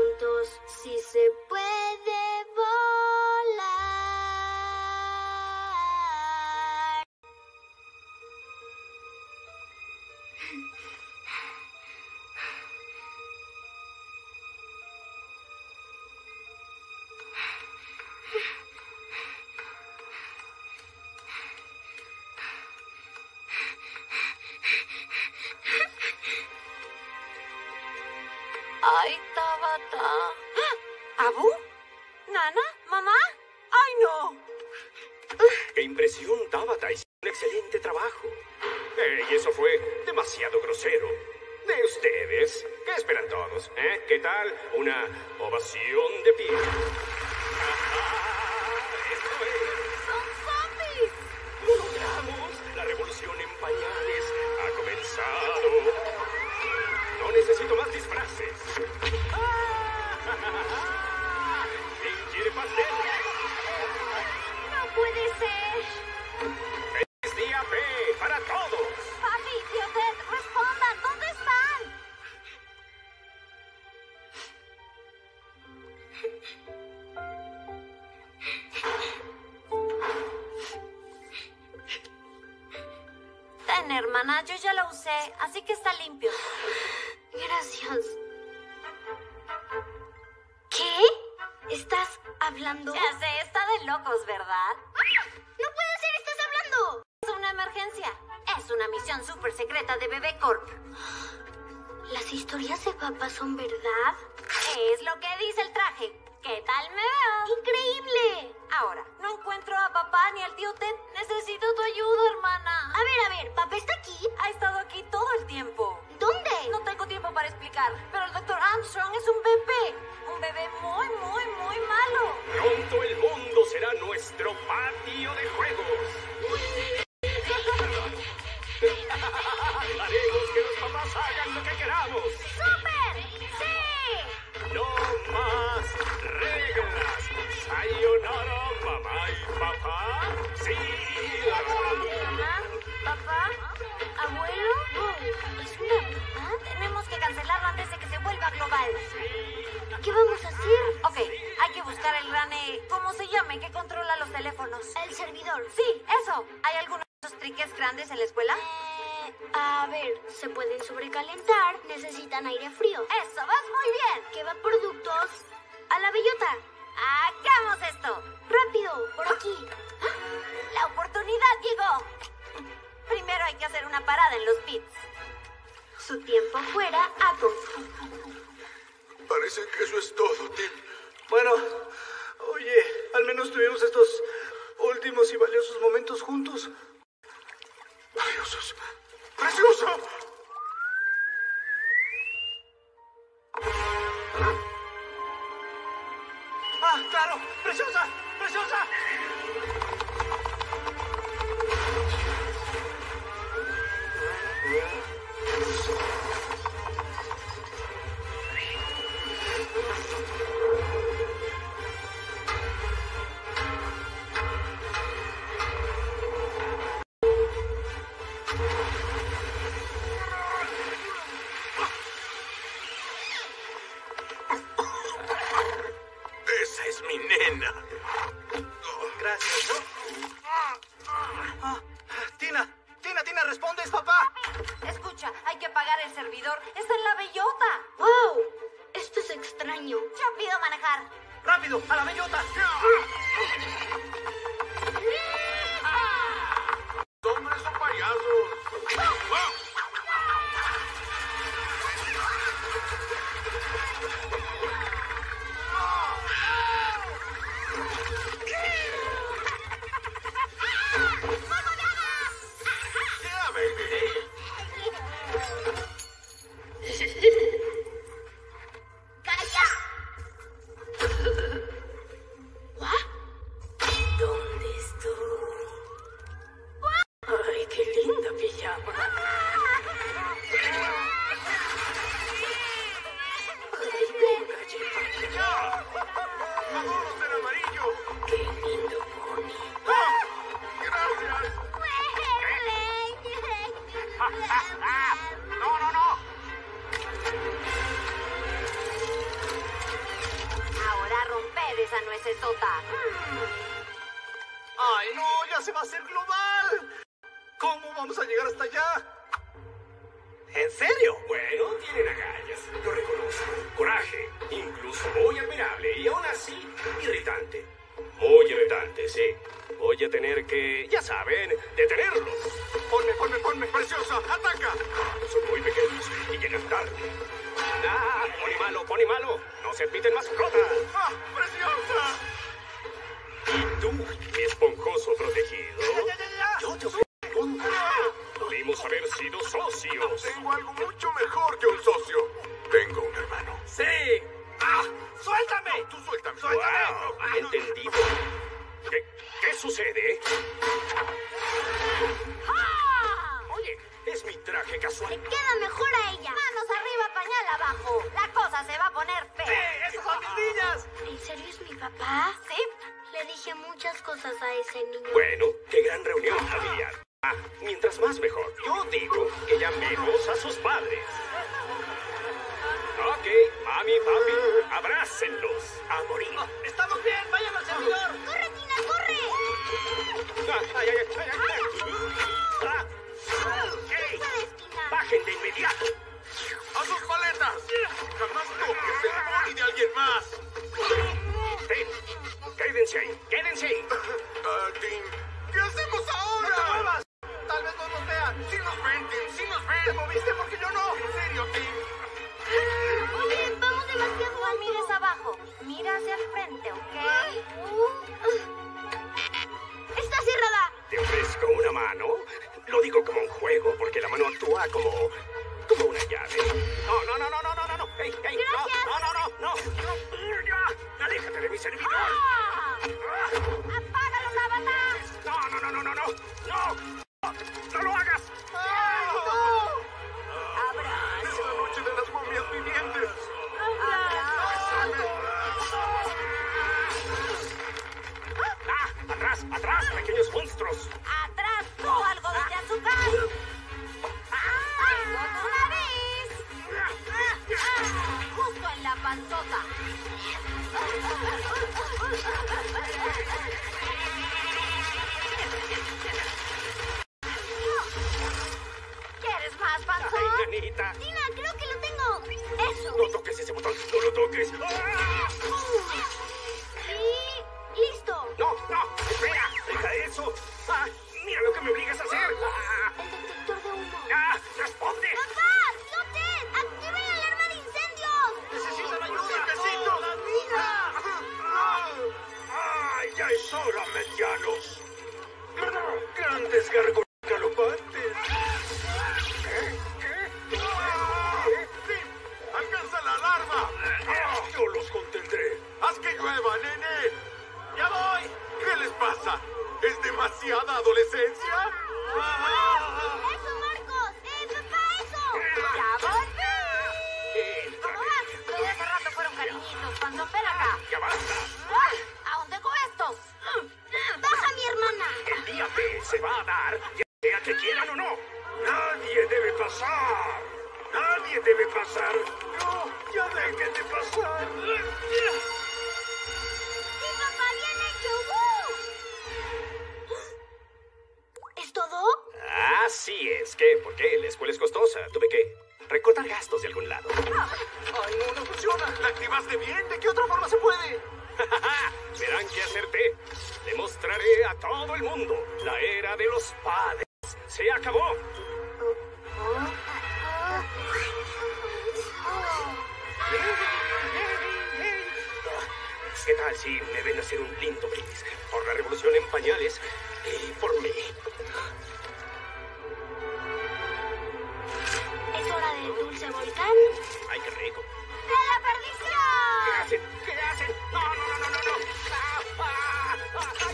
Ay, Tabata. ¿Abu? ¿Nana? ¿Mamá? ¡Ay, no! ¡Qué impresión, Tabata! Hizo un excelente trabajo. Y eso fue demasiado grosero. De ustedes. ¿Qué esperan todos? ¿Qué tal? Una ovación de pie. ¡Esto es! ¡Son zombies! ¡Lo logramos! La revolución en pañales ha comenzado. No necesito más disfraces. ¿Quién quiere pastel? ¡No puede ser! ¡Feliz día P para todos! Papi, tío Ted, respondan. ¿Dónde están? Ten, hermana, yo ya lo usé, así que está limpio. Gracias. ¿Qué? ¿Estás hablando? Ya sé, está de locos, ¿verdad? ¡No puede ser! ¡Estás hablando! Es una emergencia. Es una misión súper secreta de Bebé Corp. ¿Las historias de papá son verdad? Es lo que dice el traje. ¿Qué tal me veo? ¡Increíble! Ahora, no encuentro a papá ni al tío Ted. Necesito tu ayuda, hermana. A ver, ¿papá está aquí? Ha estado aquí todo el tiempo. ¿Dónde? No tengo tiempo para explicar, pero el Dr. Armstrong es un bebé. Un bebé muy, muy, muy malo. Pronto el mundo será nuestro patio de juegos. Haremos que los papás hagan lo que queramos. ¡Súper! ¡Sí! No más reglas. Sayonara, mamá y papá. Sí. ¿Mamá? ¿Papá? ¿Abuelo? Oh, ¿es una broma? Tenemos que cancelarlo antes de que se vuelva global. ¿Qué vamos a hacer? Ok, hay que buscar el rane, ¿cómo se llame? Que controla los teléfonos. El servidor. Sí, eso. ¿Hay algunos de esos triques grandes en la escuela? A ver, se pueden sobrecalentar, necesitan aire frío. Eso, vas muy bien. ¿Qué va productos? A la bellota. ¡Hagamos esto! ¡Rápido! ¡Por aquí! ¡La oportunidad llegó! Primero hay que hacer una parada en los pits. Su tiempo fuera, Apple. Parece que eso es todo, Tim. Bueno, oye, al menos tuvimos estos últimos y valiosos momentos juntos. ¡Valiosos! ¡Precioso! ¡Ah, claro! ¡Preciosa! ¡Preciosa! Esa es mi nena. Gracias. Tina, responde, es papá. Escucha, hay que apagar el servidor. Está en la bellota. ¡Wow! Esto es extraño. Ya pido manejar. ¡Rápido, a la bellota! ¡Hombres son payasos! ¡Ya, baby! ¿Dónde estoy? Ay, qué linda pijama. Ay, venga, lleva. ¡Vámonos del amarillo! Qué lindo pony. ¡Ah! ¡Gracias! ¡No, no, no! Ahora romper esa nuecesota. ¡Ay, no! ¡Ya se va a hacer global! ¿Cómo vamos a llegar hasta allá? ¿En serio? Bueno, tienen agallas, lo reconozco. Coraje, incluso muy admirable y aún así irritante. Muy irritante, sí. Voy a tener que, ya saben, detenerlos. Ponme, preciosa, ataca. Son muy pequeños y llegan tarde. ¡Ah! Pony malo! ¡No se admiten mascotas! ¡Ah, preciosa! ¿Y tú, mi esponjoso protegido? Ya. Yo te ofrecí contra. Pudimos haber sido socios. Tengo algo mucho mejor que un socio. Tengo un hermano. ¡Sí! ¡Ah! ¡Suéltame! Tú suéltame. ¡Wow! Entendido. ¿Qué sucede? Oye, es mi traje casual. Le queda mejor a ella. Manos arriba, pañal abajo. La cosa se va a poner ¡Sí! fea. ¡Esas son mis niñas! ¿En serio es mi papá? Sí. Le dije muchas cosas a ese niño. Bueno, qué gran reunión familiar. Ah, mientras más mejor. Yo digo que llamemos a sus padres. Ok, mami y papi, abrácenlos a morir. ¡Estamos bien! ¡Vayan al servidor! ¡Corre, Tina, corre! Ah, ¡Ey! ¡Puedes, Tina! ¡Bajen de inmediato! ¡A sus paletas! ¡Jamás toques el pony de alguien más! Quédense ahí, quédense ahí. Tim, ¿qué hacemos ¡No te ahora? muevas! ¡Tal vez no nos vean! ¡Sí nos ven, Tim! ¡Sí nos ¿Te ven! moviste porque yo no? ¿En serio, Tim? Oye, vamos demasiado No alto. mires abajo. Mira hacia el frente, ¿ok? Está cerrada. ¿Te ofrezco una mano? Lo digo como un juego, porque la mano actúa como una llave. No. ¡Ey! Gracias. No. Ya, aléjate de mi servidor. ¡Apágalo, Tabata! ¡No lo hagas! ¡Es la noche de las momias vivientes! ¡Atrás, pequeños monstruos! ¡Atrás, tú, algodón de azúcar! ¡Otra vez! ¡Justo en la panzota! ¿Quieres más, panzón? ¡Ay, nanita! Tina, creo que lo tengo. Eso. ¡No toques ese botón! ¡No lo toques! ¡Ah! Y listo. ¡No! ¡Espera! ¡Deja eso! ¡Ah! ¡Mira lo que me obligas a hacer! ¡Ah! El detector de humo. ¡Ah! ¡Responde! ¡Papá! ¡Tío Ted! ¡Activen la alarma de incendios! ¡Necesitan ayuda! ¡Necesito! ¡Las niñas! ¡Ay, ya es hora, medianos! ¡Grandes gárgolas galopantes! ¿Qué? ¡Tim! ¡Alcanza la alarma! ¡Yo los contendré! ¡Haz que llueva, nene! ¡Ya voy! ¿Qué les pasa? ¿Es demasiada adolescencia? ¡Eso, Marcos! ¡Papá, eso! ¡Ya volví! Los de hace rato fueron cariñitos. Panzón, ven acá. ¡Ya basta! ¿A dónde con estos? ¡Baja, mi hermana! El día B se va a dar, ya sea que quieran o no. Nadie debe pasar. Nadie debe pasar. No, ya dejen de pasar. ¡Sí, papá! ¡Bien hecho! ¿Es todo? Así es. ¿Qué? ¿Por qué? La escuela es costosa. Tuve que recortar gastos de algún lado. ¡Ay, no funciona! ¿La activaste bien? ¿De qué otra forma se puede? Verán que acerté. Demostraré a todo el mundo. La era de los padres se acabó. ¿Qué tal si me ven hacer un lindo brindis por la revolución en pañales y por mí? Es hora del dulce volcán. ¡Ay, qué rico! ¡De la perdición! ¿Qué hacen? ¿Qué hacen? ¡No! ¡Ah! ¡Ah! ¡Ah!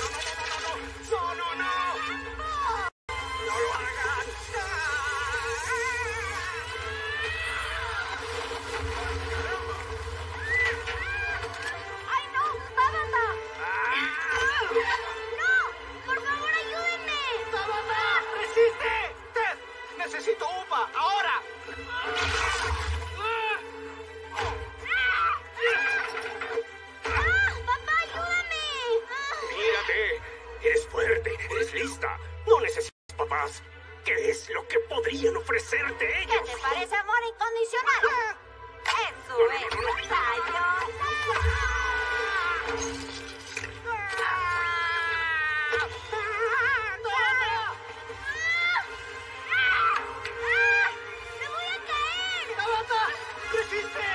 ¡No! ¡No lo hagan! ¡Ay, no! ¡Tabata! ¡No! ¡Por favor, ayúdenme! ¡Tabata! ¡Resiste! ¡Ted! ¡Necesito UPA! ¡Ahora! ¡Papá, ayúdame! ¡Mírate! Eres fuerte, eres lista. No necesitas papás. ¿Qué es lo que podrían ofrecerte ellos? ¿Qué te parece amor incondicional? ¡Eso es, Tayo! ¡Me voy a caer! ¡Tabata! ¡Resiste!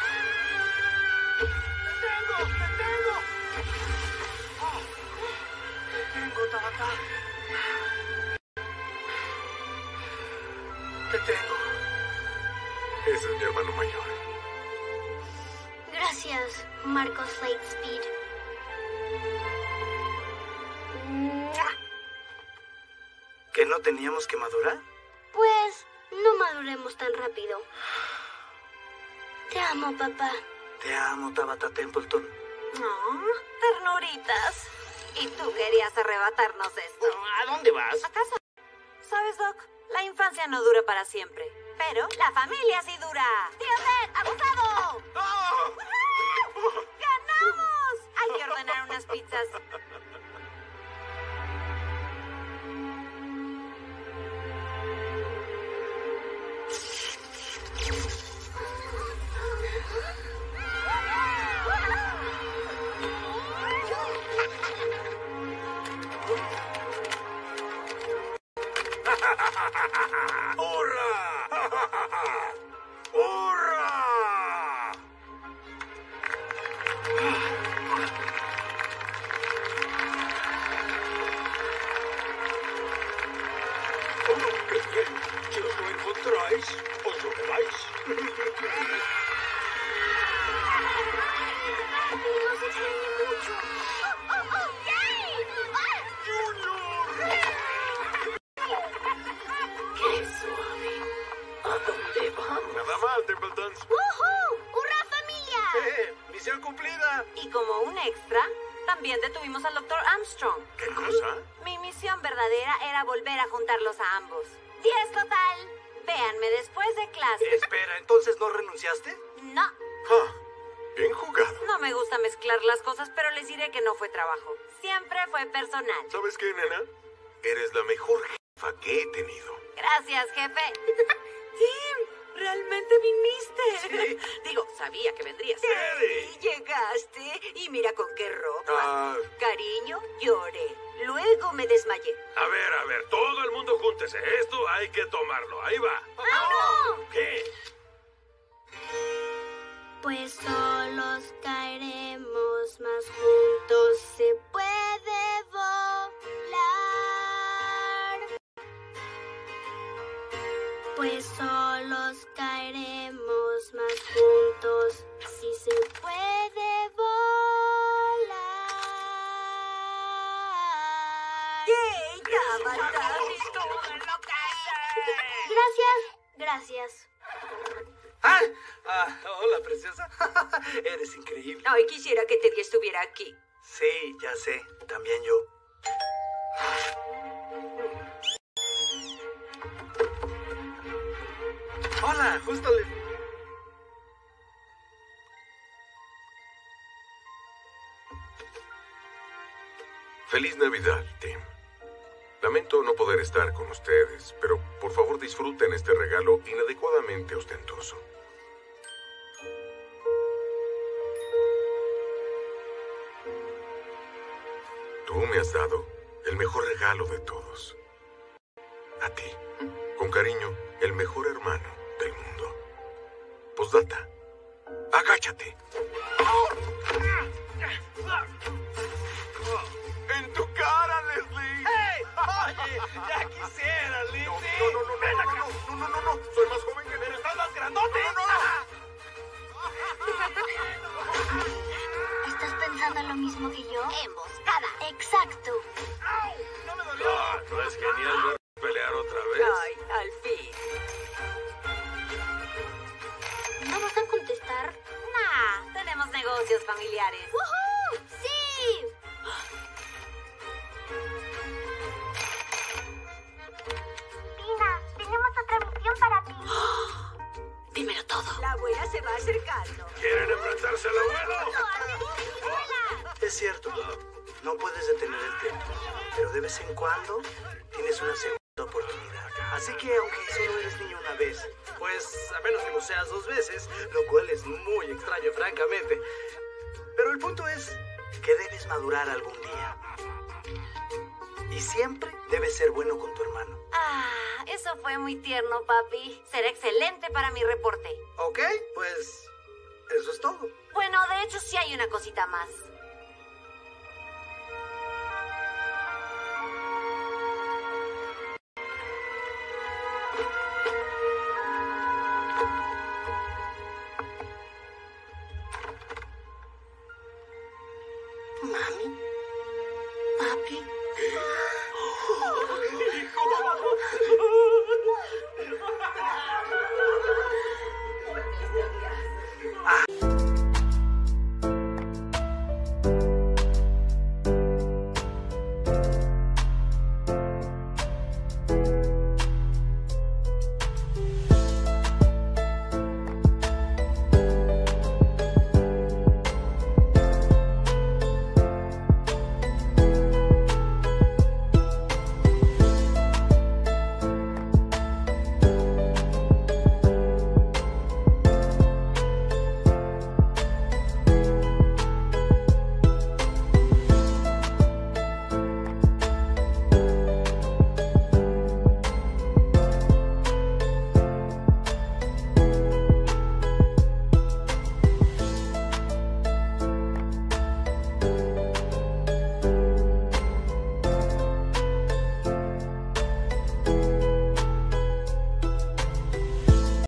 ¡Te tengo! ¡Te tengo, Tabata! ¡Te tengo! Ese es mi hermano mayor. Gracias, Marcos Lightspeed. ¿Que no teníamos que madurar? Pues no maduremos tan rápido. Te amo, papá. Te amo, Tabata Templeton. No, ternuritas. Y tú querías arrebatarnos esto. ¿A dónde vas? ¿A casa? ¿Sabes, Doc? La infancia no dura para siempre. Pero la familia sí dura. ¡Tío Ted, abusado! ¡Ganamos! Hay que ordenar unas pizzas. ¡Hurra! ¡Hurra! ¡Qué bien! Si os lo encontráis, os lo lleváis. Nos extrañé mucho. ¡Qué suave! ¿A dónde vamos? Nada mal, Templetons. ¡Woohoo! ¡Hurra, familia! ¡Misión cumplida! Y como un extra, también detuvimos al Dr. Armstrong. ¿Qué cosa? Mi misión verdadera era volver a juntarlos a ambos. 10 total. Véanme después de clase. Espera, ¿entonces no renunciaste? No, Ah, bien jugado. no me gusta mezclar las cosas, pero les diré que no fue trabajo. Siempre fue personal. ¿Sabes qué, nena? Eres la mejor jefa que he tenido. Gracias, jefe. Tim, realmente viniste. Sí. Digo, sabía que vendrías. Eddie. Y llegaste y mira con qué ropa. Ah, Cariño, lloré. Luego me desmayé. A ver, todo el mundo júntese. Esto hay que tomarlo. Ahí va. ¿Qué? Pues solos caeremos, más juntos se puede volar. Pues solos caeremos, más juntos sí se puede volar. ¡Yay, Tabata! ¡Es todo lo que sé! Gracias. Hola, preciosa. Eres increíble. Ay, quisiera que Teddy estuviera aquí. Sí, ya sé. También yo. Hola, justo le... feliz Navidad, Tim. Lamento no poder estar con ustedes, pero por favor disfruten este regalo inadecuadamente ostentoso. Tú me has dado el mejor regalo de todos. A ti, con cariño, el mejor hermano del mundo. Postdata, agáchate. ¡En tu cara, Leslie! ¡Hey! ¡Oye! ¡Ya quisiera, Lindsay! No, soy más joven que ¡Pero estás más grandote! ¿Estás pensando lo mismo que yo? Emboscada. Exacto. ¡No me dolió! ¿No es genial ver pelear otra vez? Ay, al fin. ¿No vas a contestar? Nah, tenemos negocios familiares. ¡Woohoo! ¡Sí! Tina, tenemos otra misión para ti. Dímelo todo. La abuela se va acercando. ¿Quieren enfrentarse al abuelo? Es cierto. No puedes detener el tiempo, pero de vez en cuando tienes una segunda oportunidad. Así que aunque solo eres niño una vez, pues a menos que lo seas 2 veces, lo cual es muy extraño, francamente. Pero el punto es que debes madurar algún día. Y siempre debes ser bueno con tu hermano. Ah, eso fue muy tierno, papi. Será excelente para mi reporte. ¿Ok? Pues eso es todo. Bueno, de hecho sí hay una cosita más.